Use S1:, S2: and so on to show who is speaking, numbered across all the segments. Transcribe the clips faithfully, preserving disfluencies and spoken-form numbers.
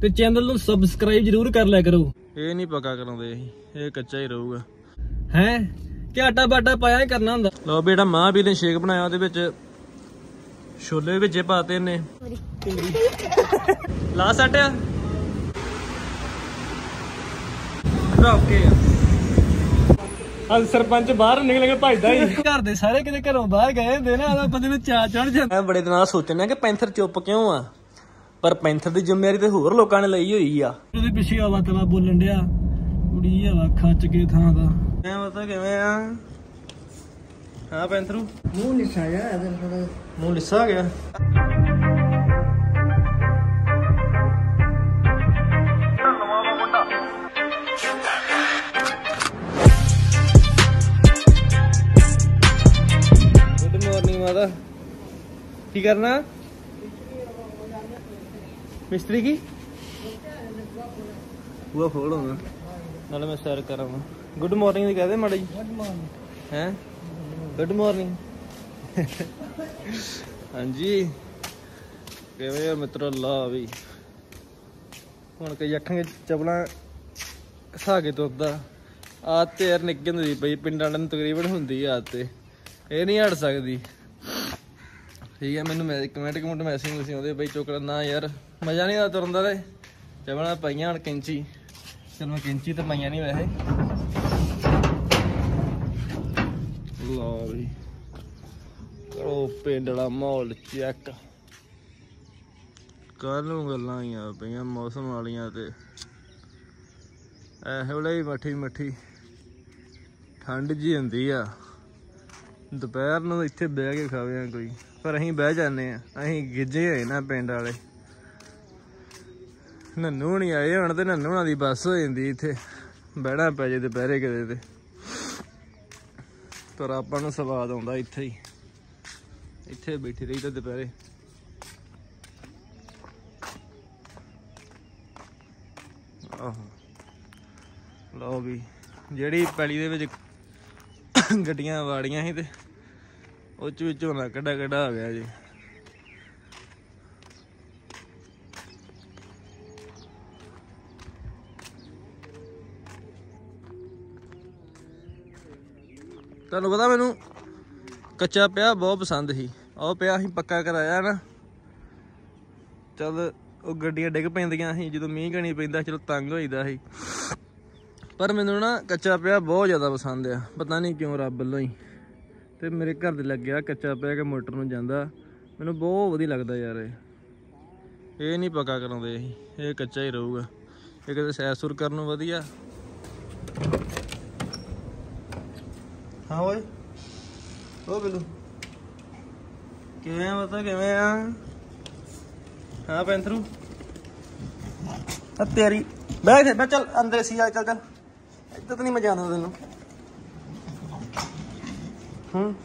S1: ਤੇ ਚੈਨਲ ਨੂੰ ਸਬਸਕ੍ਰਾਈਬ ਜ਼ਰੂਰ ਕਰ ਲਿਆ ਕਰੋ। ਇਹ ਨਹੀਂ ਪੱਕਾ ਕਰਾਉਂਦੇ ਅਸੀਂ, ਇਹ ਕੱਚਾ ਹੀ ਰਹੂਗਾ। ਹੈ ਕਿ ਆਟਾ ਬਾਟਾ ਪਾਇਆ ਹੀ ਕਰਨਾ ਹੁੰਦਾ। ਲਓ ਵੀ ਜਿਹੜਾ ਮਾਂ ਵੀ ਨੇ ਸ਼ੇਕ ਬਣਾਇਆ ਉਹਦੇ ਵਿੱਚ ਛੋਲੇ ਵਿੱਚੇ ਪਾਤੇ ਨੇ। ਲਾ ਸੱਟਿਆ ਓਕੇ। ਅੱਜ ਸਰਪੰਚ ਬਾਹਰ ਨਿਕਲ ਕੇ ਭੱਜਦਾ ਹੀ। ਘਰ ਦੇ ਸਾਰੇ ਕਿਤੇ ਘਰੋਂ ਬਾਹਰ ਗਏ ਹੁੰਦੇ ਨਾ, ਉਹਦਾ ਬੰਦੇ ਨੂੰ ਚਾਅ ਚੜ ਜਾਂਦਾ। ਮੈਂ ਬੜੇ ਦਿਨਾਂ ਸੋਚਣਾ ਕਿ ਪੈਂਥਰ ਚੁੱਪ ਕਿਉਂ ਆ, ਪਰ ਪੈਂਥਰ ਦੀ ਜ਼ਿੰਮੇਵਾਰੀ ਤੇ ਹੋਰ ਲੋਕਾਂ ਨੇ ਲਈ ਹੋਈ ਆ। ਉਹਦੇ ਪਿੱਛੇ ਹਵਾ ਤਵਾ ਬੋਲਣ ਡਿਆ, ਕੁੜੀ ਹਵਾ ਖੱਚ ਕੇ ਥਾਂ ਦਾ। ਮੈਂ ਪਤਾ ਕਿਵੇਂ ਆ। ਹਾਂ ਪੈਂਥਰੂ ਮੂੰਹ ਲਿੱਸਾ ਗਿਆ, ਮੂੰਹ ਲਿੱਸਾ ਗਿਆ। ਗੁੱਡ ਮਾਰਨਿੰਗ ਮਾਤਾ। ਕੀ ਕਰਨਾ ਮਿਸਤਰੀ ਕੀ ਉਹ ਖੋਲ ਹੋਣਾ ਨਾਲੇ ਮੈਂ ਸੈਰ ਕਰਾਂਗਾ। ਗੁੱਡ ਮਾਰਨਿੰਗ ਦੀ ਕਹਦੇ ਮਾੜਾ ਜੀ। ਗੁੱਡ ਮਾਰਨਿੰਗ ਹੈ ਗੁੱਡ ਮਾਰਨਿੰਗ। ਹਾਂਜੀ ਕਿਵੇਂ ਆ ਮਿੱਤਰੋ। ਲਾ ਵੀ ਹੁਣ ਕਈ ਅੱਖਾਂਗੇ ਚਪਲਾਂ ਘਸਾ ਕੇ ਤੁਰਦਾ। ਆਦਤ ਯਾਰ ਨਿੱਕੀ ਹੁੰਦੀ ਪਈ, ਪਿੰਡਾਂ ਵਾਲਿਆਂ ਨੂੰ ਤਕਰੀਬਨ ਹੁੰਦੀ ਆਦਤ ਤੇ ਇਹ ਨਹੀਂ ਹਟ ਸਕਦੀ। ਠੀਕ ਹੈ ਮੈਨੂੰ ਮੈਂ ਕਮੈਂਟ ਕਮੈਂਟ ਮੈਸੇਜ ਤੁਸੀਂ ਆਉਂਦੇ ਬਈ ਚੁੱਕ ਨਾ ਯਾਰ ਮਜ਼ਾ ਨਹੀਂ ਆ ਤੁਰਨ ਦਾ। ਤੇ ਚਪਲਾਂ ਪਾਈਆਂ ਹੁਣ ਕੈਂਚੀ, ਚਲ ਮੈਂ ਕੈਂਚੀ ਤਾਂ ਪਾਈਆਂ ਨਹੀਂ ਵੈਸੇ। ਲਓ ਵੀ ਕਰੋ ਪਿੰਡ ਵਾਲਾ ਮਾਹੌਲ ਚੈੱਕ। ਕੱਲ ਨੂੰ ਗੱਲਾਂ ਆਈਆਂ ਪਈਆਂ ਮੌਸਮ ਵਾਲੀਆਂ ਤੇ ਇਹ ਵੇਲੇ ਹੀ ਮੱਠੀ ਮੱਠੀ ਠੰਡ ਜਿਹੀ ਹੁੰਦੀ ਆ। ਦੁਪਹਿਰ ਨੂੰ ਇੱਥੇ ਬਹਿ ਕੇ ਖਾਵੇ ਕੋਈ, ਪਰ ਅਸੀਂ ਬਹਿ ਜਾਂਦੇ ਹਾਂ। ਅਸੀਂ ਗਿੱਜੇ ਹੋਏ ਨਾ ਪਿੰਡ ਵਾਲੇ। ਨੰਨੂ ਹੁਣੀ ਆਏ ਹੁਣ ਤੇ ਨੰਨੂ ਹੁਣਾਂ ਦੀ ਬੱਸ ਹੋ ਜਾਂਦੀ ਇੱਥੇ, ਬਹਿਣਾ ਪੈ ਜੇ ਦੁਪਹਿਰੇ ਕਿਤੇ ਤੇ। ਪਰ ਆਪਾਂ ਨੂੰ ਸਵਾਦ ਆਉਂਦਾ ਇੱਥੇ ਹੀ, ਇੱਥੇ ਬੈਠੀ ਰਹੀ ਤਾਂ ਦੁਪਹਿਰੇ। ਆਹੋ ਲਓ ਵੀ ਜਿਹੜੀ ਪੈਲੀ ਦੇ ਵਿੱਚ ਗੱਡੀਆਂ ਵਾੜੀਆਂ ਸੀ ਤੇ ਉਹ ਚ ਵੀ ਝੋਨਾ ਕੱਢਾ ਕੱਢਾ ਆ ਗਿਆ ਜੀ। ਤੁਹਾਨੂੰ ਪਤਾ ਮੈਨੂੰ ਕੱਚਾ ਪਿਆ ਬਹੁਤ ਪਸੰਦ ਸੀ। ਉਹ ਪਿਆ ਅਸੀਂ ਪੱਕਾ ਕਰਾਇਆ ਨਾ, ਚੱਲ ਉਹ ਗੱਡੀਆਂ ਡਿੱਗ ਪੈਂਦੀਆਂ ਸੀ ਜਦੋਂ ਮੀਂਹ ਕਣੀ ਪੈਂਦਾ, ਚਲੋ ਤੰਗ ਹੋਈਦਾ ਸੀ। ਪਰ ਮੈਨੂੰ ਨਾ ਕੱਚਾ ਪਿਆ ਬਹੁਤ ਜ਼ਿਆਦਾ ਪਸੰਦ ਆ, ਪਤਾ ਨਹੀਂ ਕਿਉਂ ਰੱਬ ਵੱਲੋਂ ਹੀ। ਤੇ ਮੇਰੇ ਘਰ ਦੇ ਲੱਗਿਆ ਕੱਚਾ ਪਿਆ ਕਿ ਮੋਟਰ ਨੂੰ ਜਾਂਦਾ, ਮੈਨੂੰ ਬਹੁਤ ਵਧੀਆ ਲੱਗਦਾ ਯਾਰ। ਇਹ ਇਹ ਨਹੀਂ ਪੱਕਾ ਕਰਾਉਂਦੇ ਅਸੀਂ, ਇਹ ਕੱਚਾ ਹੀ ਰਹੂਗਾ। ਇਹ ਕਿਤੇ ਸੈਰ ਸੁਰ ਕਰਨ ਨੂੰ ਵਧੀਆ। ਹਾਂ ਓਏ ਉਹ ਬਿੱਲੂ ਕਿਵੇਂ ਪਤਾ ਕਿਵੇਂ ਆ। ਹਾਂ ਪੈਂਥਰੂ ਆ ਤੇਰੀ ਬੈਠ ਬੈ ਚੱਲ ਅੰਦਰ ਸੀ ਆ। ਚੱਲ ਚੱਲ ਇੱਦਾਂ ਤਾਂ ਨਹੀਂ ਮਜ਼ਾ ਆਉਂਦਾ ਤੈਨੂੰ। ਹੂੰ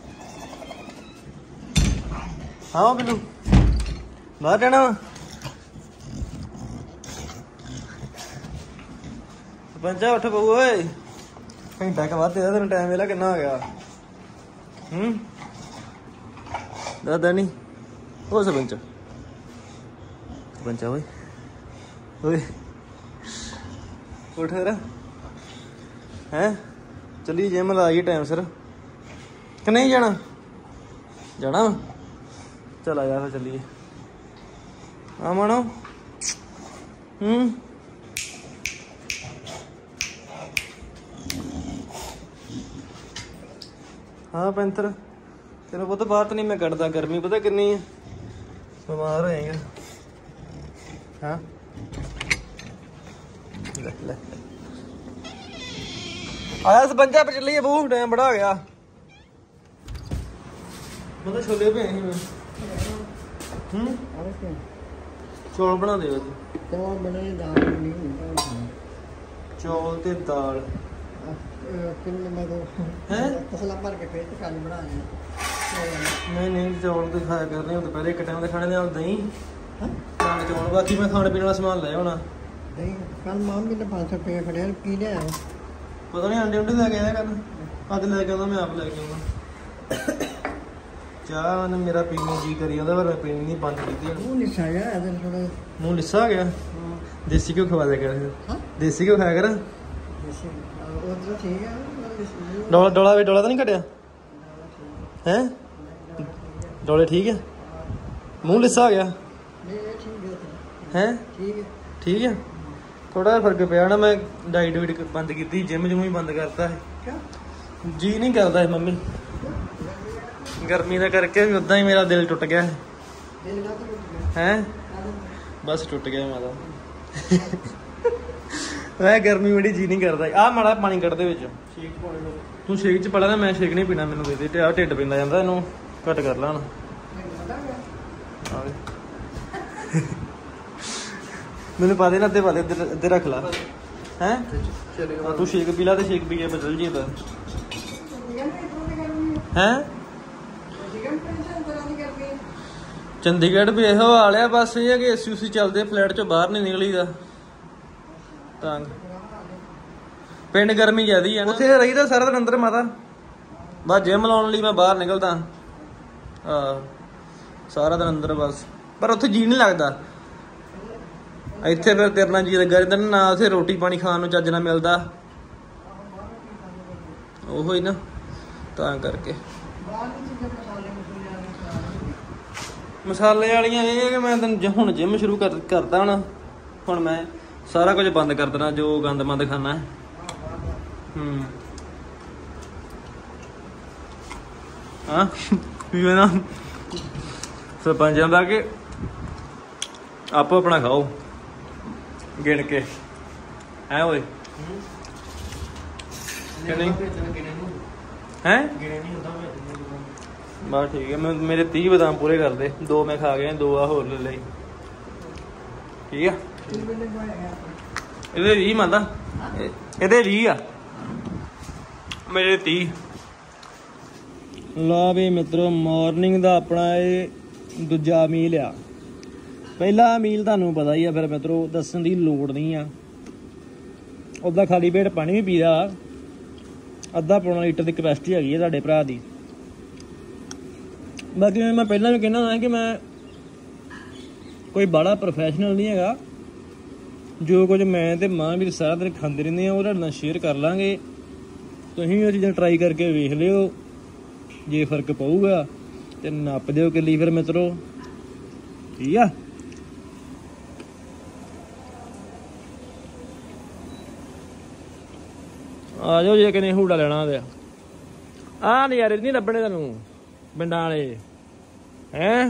S1: ਹਾਂ ਬਿੱਲੂ ਬਾਹਰ ਜਾਣਾ ਵਾ। ਸਰਪੰਚਾ ਉੱਠ ਪਊ ਓਏ, ਘੰਟਾ ਕੁ ਬਾਅਦ ਤੇਰਾ ਤੈਨੂੰ ਟਾਈਮ ਵੇਲਾ ਕਿੰਨਾ ਹੋ ਗਿਆ। ਹੂੰ ਦਾਦਾ ਨਹੀਂ ਉਹ ਸਰਪੰਚ ਸਰਪੰਚਾ ਓਏ ਓਏ ਉੱਠ ਫਿਰ। ਹੈਂ ਚੱਲੀ ਜਿਮ ਲਾ ਗਈ ਟਾਈਮ ਸਿਰ ਕਿ ਨਹੀਂ ਜਾਣਾ? ਜਾਣਾ ਚਲ ਆ ਜਾ ਫਿਰ ਚੱਲੀਏ। ਆ ਮਾਣੋ ਹੂੰ ਹਾਂ ਪੈਂਥਰ ਤੈਨੂੰ ਪਤਾ ਬਾਹਰ ਤਾਂ ਨਹੀਂ ਮੈਂ ਕੱਢਦਾ, ਗਰਮੀ ਪਤਾ ਕਿੰਨੀ ਹੈ, ਬਿਮਾਰ ਹੋ ਜਾਏਗਾ। ਹਾਂ ਲੈ ਲੈ ਆਇਆ ਸਰਪੰਚਾ ਪਰ ਚੱਲੀਏ ਬੂ, ਟਾਈਮ ਬੜਾ ਹੋ ਗਿਆ। ਪਤਾ ਛੋਲੇ ਪਏ ਸੀ ਮੈਂ। ਹੂੰ ਚੌਲ ਬਣਾ ਦੇ ਵੈਸੇ। ਚੌਲ ਬਣੇ ਦਾਲ ਬਣੀ ਚੌਲ ਤੇ ਦਾਲ ਨਹੀਂ ਨਹੀਂ ਚੌਲ ਤੇ ਖਾਇਆ ਕਰਨੇ ਉਹ ਦੁਪਹਿਰੇ ਇੱਕ ਟਾਈਮ ਦੇ ਖਾਣੇ ਨਾਲ ਦਹੀਂ ਨਾਲ ਚੌਲ। ਬਾਕੀ ਮੈਂ ਖਾਣ ਪੀਣ ਵਾਲਾ ਸਮਾਨ ਲੈ ਆਉਣਾ। ਦਹੀਂ ਕੱਲ ਮਾਮ ਵੀ ਨੇ ਪੰਜ ਸੌ ਰੁਪਏ ਫੜਿਆ, ਕੀ ਲਿਆ ਪਤਾ ਨਹੀਂ। ਅੰਡੇ ਉੰਡੇ ਲੈ ਕੇ ਆਇਆ ਕੱਲ, ਅੱਜ ਲੈ ਕੇ ਆਉਂਦਾ ਮੈਂ ਆਪ ਲੈ ਕੇ ਆਉਂਦਾ। ਚਾਹ ਨੇ ਮੇਰਾ ਪੀਣ ਨੂੰ ਜੀ ਕਰੀ ਜਾਂਦਾ, ਪਰ ਮੈਂ ਪੀਣੀ ਨਹੀਂ, ਬੰਦ ਕੀਤੀ।
S2: ਮੂੰਹ ਲਿਸਾ ਗਿਆ ਇਹਦੇ ਥੋੜਾ,
S1: ਮੂੰਹ ਲਿੱਸਾ ਗਿਆ।
S2: ਹਾਂ
S1: ਦੇਸੀ ਘਿਓ ਖਵਾ ਦਿਆ ਕਰ।
S2: ਹਾਂ
S1: ਦੇਸੀ ਘਿਓ ਖਾਇਆ ਕਰ।
S2: ਦੇਸੀ ਉਹ ਤਾਂ ਠੀਕ ਹੈ।
S1: ਡੋਲਾ ਡੋਲਾ ਵੀ ਡੋਲਾ ਤਾਂ ਨਹੀਂ ਘਟਿਆ ਹੈ? ਡੋਲੇ ਠੀਕ ਹੈ। ਮੂੰਹ ਲਿੱਸਾ ਹੋ ਗਿਆ
S2: ਨਹੀਂ ਠੀਕ
S1: ਹੈ?
S2: ਠੀਕ ਹੈ
S1: ਠੀਕ ਹੈ। ਥੋੜਾ ਜਿਹਾ ਫਰਕ ਪਿਆ ਨਾ, ਮੈਂ ਡਾਈਟ ਵੀਟ ਬੰਦ ਕੀਤੀ, ਜਿਮ ਜੁਮ ਵੀ ਬੰਦ ਕਰਤਾ ਹੈ।
S2: ਕਿਉਂ
S1: ਜੀ ਨਹੀਂ ਕਰਦਾ ਹੈ ਮੰਮੀ, ਗਰਮੀ ਦਾ ਕਰਕੇ ਵੀ ਉਦਾਂ ਹੀ ਮੇਰਾ ਦਿਲ ਟੁੱਟ ਗਿਆ ਹੈ।
S2: ਦਿਲ ਨਾ ਟੁੱਟ ਗਿਆ
S1: ਹੈ ਬਸ ਟੁੱਟ ਗਿਆ ਮਾਤਾ। ਮੈਂ ਗਰਮੀ ਬੜੀ ਜੀ ਨਹੀਂ ਕਰਦਾ। ਆਹ ਮਾੜਾ ਪਾਣੀ ਕੱਢ ਦੇ ਵਿੱਚ, ਸ਼ੇਕ ਚ ਪਾਉਣੇ। ਤੂੰ ਸ਼ੇਕ ਚ ਪੜਾ ਨਾ, ਮੈਂ ਸ਼ੇਕ ਨਹੀਂ ਪੀਣਾ, ਮੈਨੂੰ ਦੇ ਦੇ। ਆ ਢਿੱਡ ਪੈਂਦਾ ਜਾਂਦਾ, ਇਹਨੂੰ ਘੱਟ ਕਰ ਲਾ ਹੁਣ। ਮੈਨੂੰ ਪਾ ਦੇ ਨਾ, ਅੱਧੇ ਪਾ ਦੇ, ਅੱਧੇ ਰੱਖ ਲਾ। ਹੈ ਤੂੰ ਸ਼ੇਕ ਪੀ ਲਾ ਤੇ ਸ਼ੇਕ ਪੀ ਕੇ ਬਦਲ ਜੀ ਤਾਂ ਹੈ। ਚੰਡੀਗੜ੍ਹ ਵੀ ਇਹੋ ਹਾਲ ਆ, ਬਸ ਇਹ ਹੈ ਕਿ ਏਸੀ ਉਸੀ ਚੱਲਦੇ, ਫਲੈਟ ਚੋਂ ਬਾਹਰ ਨਹੀਂ ਨਿਕਲੀਦਾ ਤਾਂ। ਪਿੰਡ ਗਰਮੀ ਜ਼ਿਆਦੀ ਆ ਨਾ, ਉੱਥੇ ਰਹੀਦਾ ਸਾਰਾ ਦਿਨ ਅੰਦਰ ਮਾਤਾ। ਬਸ ਜਿਮ ਲਾਉਣ ਲਈ ਮੈਂ ਬਾਹਰ ਨਿਕਲਦਾ, ਆਹ ਸਾਰਾ ਦਿਨ ਅੰਦਰ ਬਸ। ਪਰ ਉੱਥੇ ਜੀ ਨਹੀਂ ਲੱਗਦਾ। ਇੱਥੇ ਫਿਰ ਤੇਰੇ ਨਾਲ ਜੀ ਲੱਗਾ ਰਹਿੰਦਾ ਨਾ, ਉੱਥੇ ਰੋਟੀ ਪਾਣੀ ਖਾਣ ਨੂੰ ਚੱਜ ਨਾਲ ਮਿਲਦਾ, ਉਹੋ ਹੀ ਨਾ, ਤਾਂ ਕਰਕੇ। ਮਸਾਲੇ ਵਾਲੀਆਂ ਇਹ ਕਿ ਮੈਂ ਤੈਨੂੰ ਹੁਣ ਜਿਮ ਸ਼ੁਰੂ ਕਰ ਕਰਦਾ ਹੁਣ ਹੁਣ ਮੈਂ ਸਾਰਾ ਕੁਝ ਬੰਦ ਕਰ ਦੇਣਾ, ਜੋ ਗੰਦ ਮੰਦ ਖਾਣਾ ਹੈ। ਹੂੰ ਹਾਂ ਵੀ ਨਾ ਸਰਪੰਚਾਂ ਦਾ ਕਿ ਆਪੋ ਆਪਣਾ ਖਾਓ ਗਿਣ ਕੇ, ਹੈ ਓਏ ਕਿ ਨਹੀਂ ਹੈ? ਬਸ ਠੀਕ ਹੈ। ਮੈਂ ਮੇਰੇ ਤੀਹ ਬਦਾਮ ਪੂਰੇ ਕਰ ਦੇ, ਦੋ ਮੈਂ ਖਾ ਗਿਆ, ਦੋ ਆ ਹੋਰ ਲੈ ਲਈ। ਠੀਕ ਆ, ਇਹਦੇ ਵੀਹ ਮਾਤਾ, ਇਹਦੇ ਵੀਹ ਆ, ਮੇਰੇ ਤੀਹ। ਲਾ ਵੀ ਮਿੱਤਰੋ, ਮਾਰਨਿੰਗ ਦਾ ਆਪਣਾ ਇਹ ਦੂਜਾ ਮੀਲ ਆ। ਪਹਿਲਾ ਮੀਲ ਤੁਹਾਨੂੰ ਪਤਾ ਹੀ ਆ, ਫਿਰ ਮਿੱਤਰੋ ਦੱਸਣ ਦੀ ਲੋੜ ਨਹੀਂ ਆ। ਉੱਦਾਂ ਖਾਲੀ ਪੇਟ ਪਾਣੀ ਵੀ ਪੀਦਾ, ਅੱਧਾ ਪੌਣਾ ਲੀਟਰ ਦੀ ਕਪੈਸਿਟੀ ਹੈਗੀ ਹੈ ਤੁਹਾਡੇ ਭਰਾ ਦੀ। ਬਾਕੀ ਮੈਂ ਪਹਿਲਾਂ ਵੀ ਕਹਿਣਾ ਕਿ ਮੈਂ ਕੋਈ ਬੜਾ ਪ੍ਰੋਫੈਸ਼ਨਲ ਨਹੀਂ ਹੈਗਾ। ਜੋ ਕੁਝ ਮੈਂ ਤੇ ਮਾਂ ਵੀ ਸਾਰਾ ਦਿਨ ਖਾਂਦੇ ਰਹਿੰਦੇ ਆ, ਉਹ ਤੁਹਾਡੇ ਨਾਲ ਸ਼ੇਅਰ ਕਰ ਲਾਂਗੇ। ਤੁਸੀਂ ਉਹ ਚੀਜ਼ਾਂ ਟਰਾਈ ਕਰਕੇ ਵੇਖ ਲਿਓ, ਜੇ ਫਰਕ ਪਊਗਾ ਤੇ ਨੱਪ ਦਿਓ ਕਿੱਲੀ ਫਿਰ ਮਿੱਤਰੋ, ਠੀਕ ਆ। ਆ ਜਾਓ ਜੇ ਕਿਨੇ ਹੂੜਾ ਲੈਣਾ ਤੇ ਆਹ ਨਜ਼ਾਰੇ ਨਹੀਂ ਲੱਭਣੇ ਤੁਹਾਨੂੰ ਪਿੰਡਾਂ ਵਾਲੇ, ਹੈਂ।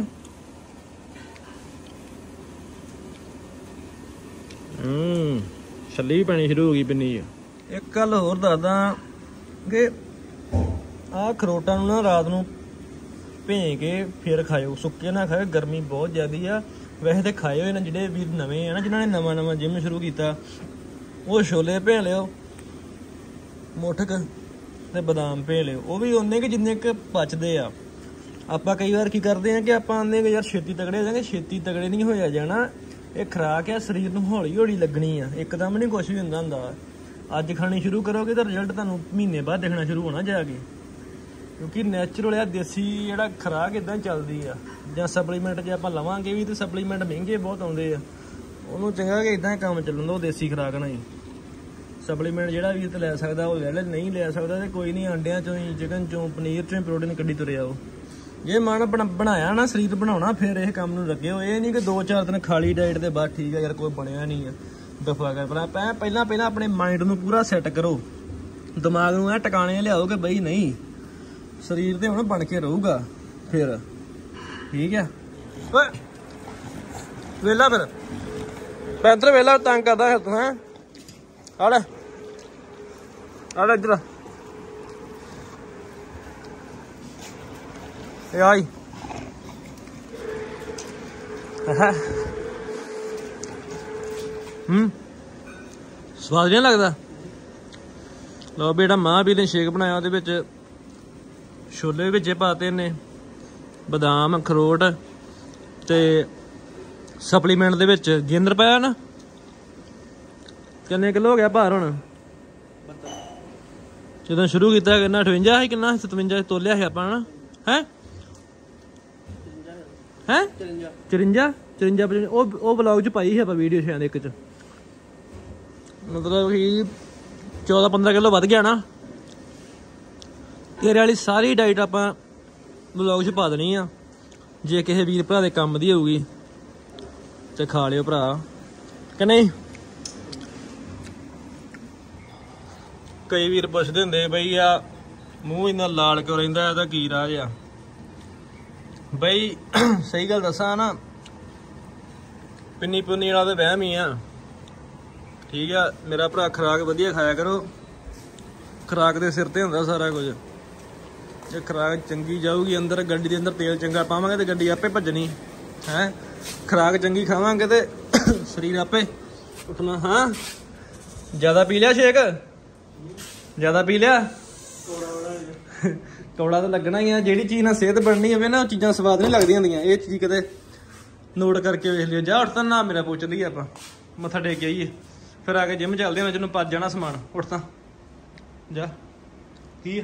S1: ਹੂੰ ਛੱਲੀ ਵੀ ਪੈਣੀ ਸ਼ੁਰੂ ਹੋ ਗਈ ਪਿੰਨੀ। ਇੱਕ ਗੱਲ ਹੋਰ ਦੱਸਦਾ ਕਿ ਆਹ ਖਰੋਟਾਂ ਨੂੰ ਨਾ ਰਾਤ ਨੂੰ ਭੇਂ ਕੇ ਫਿਰ ਖਾਇਓ, ਸੁੱਕੇ ਨਾ ਖਾਇਓ, ਗਰਮੀ ਬਹੁਤ ਜ਼ਿਆਦੀ ਆ। ਵੈਸੇ ਤਾਂ ਖਾਏ ਹੋਏ ਨੇ ਜਿਹੜੇ ਵੀਰ ਨਵੇਂ ਆ ਨਾ, ਜਿਨ੍ਹਾਂ ਨੇ ਨਵਾਂ ਨਵਾਂ ਜਿਮ ਸ਼ੁਰੂ ਕੀਤਾ, ਉਹ ਛੋਲੇ ਭੇਂ ਲਿਓ ਮੁੱਠਕ ਤੇ ਬਦਾਮ ਭੇਂ ਲਿਓ, ਉਹ ਵੀ ਉਹਨੇ ਕਿ ਜਿੰਨੇ ਕੁ ਪਚਦੇ ਆ। ਆਪਾਂ ਕਈ ਵਾਰ ਕੀ ਕਰਦੇ ਆ ਕਿ ਆਪਾਂ ਆਉਂਦੇ ਕਿ ਯਾਰ ਛੇਤੀ ਤਗੜੇ ਹੋ ਜਾਵਾਂਗੇ, ਛੇਤੀ ਤਗੜੇ ਨਹੀਂ ਹੋਇਆ ਜਾਣਾ। ਇਹ ਖੁਰਾਕ ਆ, ਸਰੀਰ ਨੂੰ ਹੌਲੀ ਹੌਲੀ ਲੱਗਣੀ ਆ, ਇੱਕਦਮ ਨਹੀਂ ਕੁਛ ਵੀ ਹੁੰਦਾ ਹੁੰਦਾ। ਅੱਜ ਖਾਣੀ ਸ਼ੁਰੂ ਕਰੋਗੇ ਤਾਂ ਰਿਜ਼ਲਟ ਤੁਹਾਨੂੰ ਮਹੀਨੇ ਬਾਅਦ ਦੇਖਣਾ ਸ਼ੁਰੂ ਹੋਣਾ ਜਾ ਕੇ, ਕਿਉਂਕਿ ਨੈਚੁਰਲ ਆ ਦੇਸੀ ਜਿਹੜਾ ਖੁਰਾਕ ਇੱਦਾਂ ਚੱਲਦੀ ਆ। ਜਾਂ ਸਪਲੀਮੈਂਟ ਜੇ ਆਪਾਂ ਲਵਾਂਗੇ ਵੀ ਤਾਂ ਸਪਲੀਮੈਂਟ ਮਹਿੰਗੇ ਬਹੁਤ ਆਉਂਦੇ ਆ, ਉਹਨੂੰ ਚੰਗਾ ਕਿ ਇੱਦਾਂ ਕੰਮ ਚੱਲਣ ਦਾ, ਉਹ ਦੇਸੀ ਖੁਰਾਕ ਨਾਲ ਹੀ। ਸਪਲੀਮੈਂਟ ਜਿਹੜਾ ਵੀ ਤੇ ਲੈ ਸਕਦਾ ਉਹ ਲੈ ਲੈ, ਨਹੀਂ ਲੈ ਸਕਦਾ ਤੇ ਕੋਈ ਨਹੀਂ, ਅੰਡਿਆਂ ਚੋਂ ਹੀ, ਚਿਕਨ ਚੋਂ, ਪਨੀਰ ਚੋਂ ਪ੍ਰੋਟੀਨ ਕੱਢੀ ਤੁਰਿਆ ਉਹ। ਜੇ ਮਨ ਬਣਾਇਆ ਨਾ ਸਰੀਰ ਬਣਾਉਣਾ, ਫਿਰ ਇਹ ਕੰਮ ਨੂੰ ਲੱਗੇ ਹੋ। ਇਹ ਨਹੀਂ ਕਿ ਦੋ ਚਾਰ ਦਿਨ ਖਾਲੀ ਡਾਈਟ ਦੇ ਬਾਅਦ ਠੀਕ ਆ ਯਾਰ ਕੋਈ ਬਣਿਆ ਨਹੀਂ ਆ, ਦਫਾ ਕਰ। ਪਰ ਪਹਿਲਾਂ ਪਹਿਲਾਂ ਆਪਣੇ ਮਾਈਂਡ ਨੂੰ ਪੂਰਾ ਸੈੱਟ ਕਰੋ, ਦਿਮਾਗ ਨੂੰ ਇਹ ਟਿਕਾਣੇ ਲਿਆਓ ਕਿ ਬਈ ਨਹੀਂ ਸਰੀਰ ਤੇ ਹੁਣ ਬਣ ਕੇ ਰਹੂਗਾ ਫਿਰ, ਠੀਕ ਆ। ਓਏ ਵੇਲਾ ਫਿਰ ਪੈਂਤਰ ਵੇਲਾ ਤੰਗ ਕਰਦਾ ਤੂੰ, ਹੈਂ। ਆ ਲੈ ਆ ਲੈ ਇੱਧਰ ਇਹ ਆਈ ਹੂੰ ਸਵਾਦ ਨਹੀਂ ਲੱਗਦਾ। ਲਓ ਬੇਟਾ, ਮਾਂ ਵੀ ਨੇ ਸ਼ੇਕ ਬਣਾਇਆ, ਉਹਦੇ ਵਿੱਚ ਛੋਲੇ ਵਿੱਚ ਪਾਤੇ ਨੇ, ਬਦਾਮ, ਅਖਰੋਟ ਤੇ ਸਪਲੀਮੈਂਟ ਦੇ ਵਿੱਚ ਗੇਂਦਰ ਪਾਇਆ ਨਾ। ਕਿੰਨੇ ਕਿਲੋ ਹੋ ਗਿਆ ਭਾਰ ਹੁਣ? ਜਦੋਂ ਸ਼ੁਰੂ ਕੀਤਾ ਕਿੰਨਾ ਅਠਵੰਜਾ ਸੀ, ਕਿੰਨਾ ਸਤਵੰਜਾ ਤੋਲਿਆ ਸੀ ਆਪਾਂ, ਹਨਾ ਹੈ ਹੈ ਚੁਰੰਜਾ ਚੁਰੰਜਾ ਉਹ ਉਹ ਬਲੌਗ ਚ ਪਾਈ ਸੀ ਆਪਾਂ ਵੀਡੀਓ ਸ਼ਾਇਦ ਇੱਕ ਚ ਮਤਲਬ ਕਿ ਚੌਦਾਂ ਪੰਦਰਾਂ ਕਿਲੋ ਵੱਧ ਗਿਆ ਨਾ ਤੇਰੇ ਵਾਲੀ ਸਾਰੀ ਡਾਈਟ ਆਪਾਂ ਬਲੌਗ ਚ ਪਾ ਦੇਣੀ ਆ ਜੇ ਕਿਸੇ ਵੀਰ ਭਰਾ ਦੇ ਕੰਮ ਦੀ ਹੋਊਗੀ ਤੇ ਖਾ ਲਿਓ ਭਰਾ ਕਿ ਨਹੀਂ ਕਈ ਵੀਰ ਪੁੱਛਦੇ ਹੁੰਦੇ ਬਈ ਆ ਮੂੰਹ ਇੰਨਾ ਲਾਲ ਕਿਉਂ ਰਹਿੰਦਾ ਇਹਦਾ ਕੀ ਰਾਜ ਆ ਬਈ ਸਹੀ ਗੱਲ ਦੱਸਾਂ ਨਾ ਪਿੰਨੀ ਪੁੰਨੀ ਵਾਲਾ ਤਾਂ ਵਹਿਮ ਹੀ ਆ ਠੀਕ ਆ ਮੇਰਾ ਭਰਾ ਖੁਰਾਕ ਵਧੀਆ ਖਾਇਆ ਕਰੋ ਖੁਰਾਕ ਦੇ ਸਿਰ ਤੇ ਹੁੰਦਾ ਸਾਰਾ ਕੁਝ ਜੇ ਖੁਰਾਕ ਚੰਗੀ ਜਾਊਗੀ ਅੰਦਰ ਗੱਡੀ ਦੇ ਅੰਦਰ ਤੇਲ ਚੰਗਾ ਪਾਵਾਂਗੇ ਤੇ ਗੱਡੀ ਆਪੇ ਭੱਜਣੀ ਹੈ ਖੁਰਾਕ ਚੰਗੀ ਖਾਵਾਂਗੇ ਤੇ ਸਰੀਰ ਆਪੇ ਉੱਠਣਾ ਹਾਂ ਜ਼ਿਆਦਾ ਪੀ ਲਿਆ ਸ਼ੇਕ ਜ਼ਿਆਦਾ ਪੀ ਲਿਆ ਕੌੜਾ ਤਾਂ ਲੱਗਣਾ ਹੀ ਆ ਜਿਹੜੀ ਚੀਜ਼ ਨਾਲ ਸਿਹਤ ਬਣਨੀ ਹੋਵੇ ਨਾ ਉਹ ਚੀਜ਼ਾਂ ਸਵਾਦ ਨਹੀਂ ਲੱਗਦੀਆਂ ਹੁੰਦੀਆਂ ਇਹ ਚੀਜ਼ ਕਦੇ ਨੋਟ ਕਰਕੇ ਵੇਖ ਲਿਓ ਜਾ ਉੱਠ ਤਾਂ ਨਾ ਮੇਰਾ ਪੁੱਛ ਲਈਏ ਆਪਾਂ ਮੱਥਾ ਟੇਕ ਕੇ ਆਈਏ ਫਿਰ ਆ ਕੇ ਜਿੰਮ ਚੱਲਦੇ ਹਾਂ ਜਿਹਨੂੰ ਪੱਜ ਜਾਣਾ ਸਮਾਨ ਉੱਠ ਤਾਂ ਜਾ ਕੀ ਆ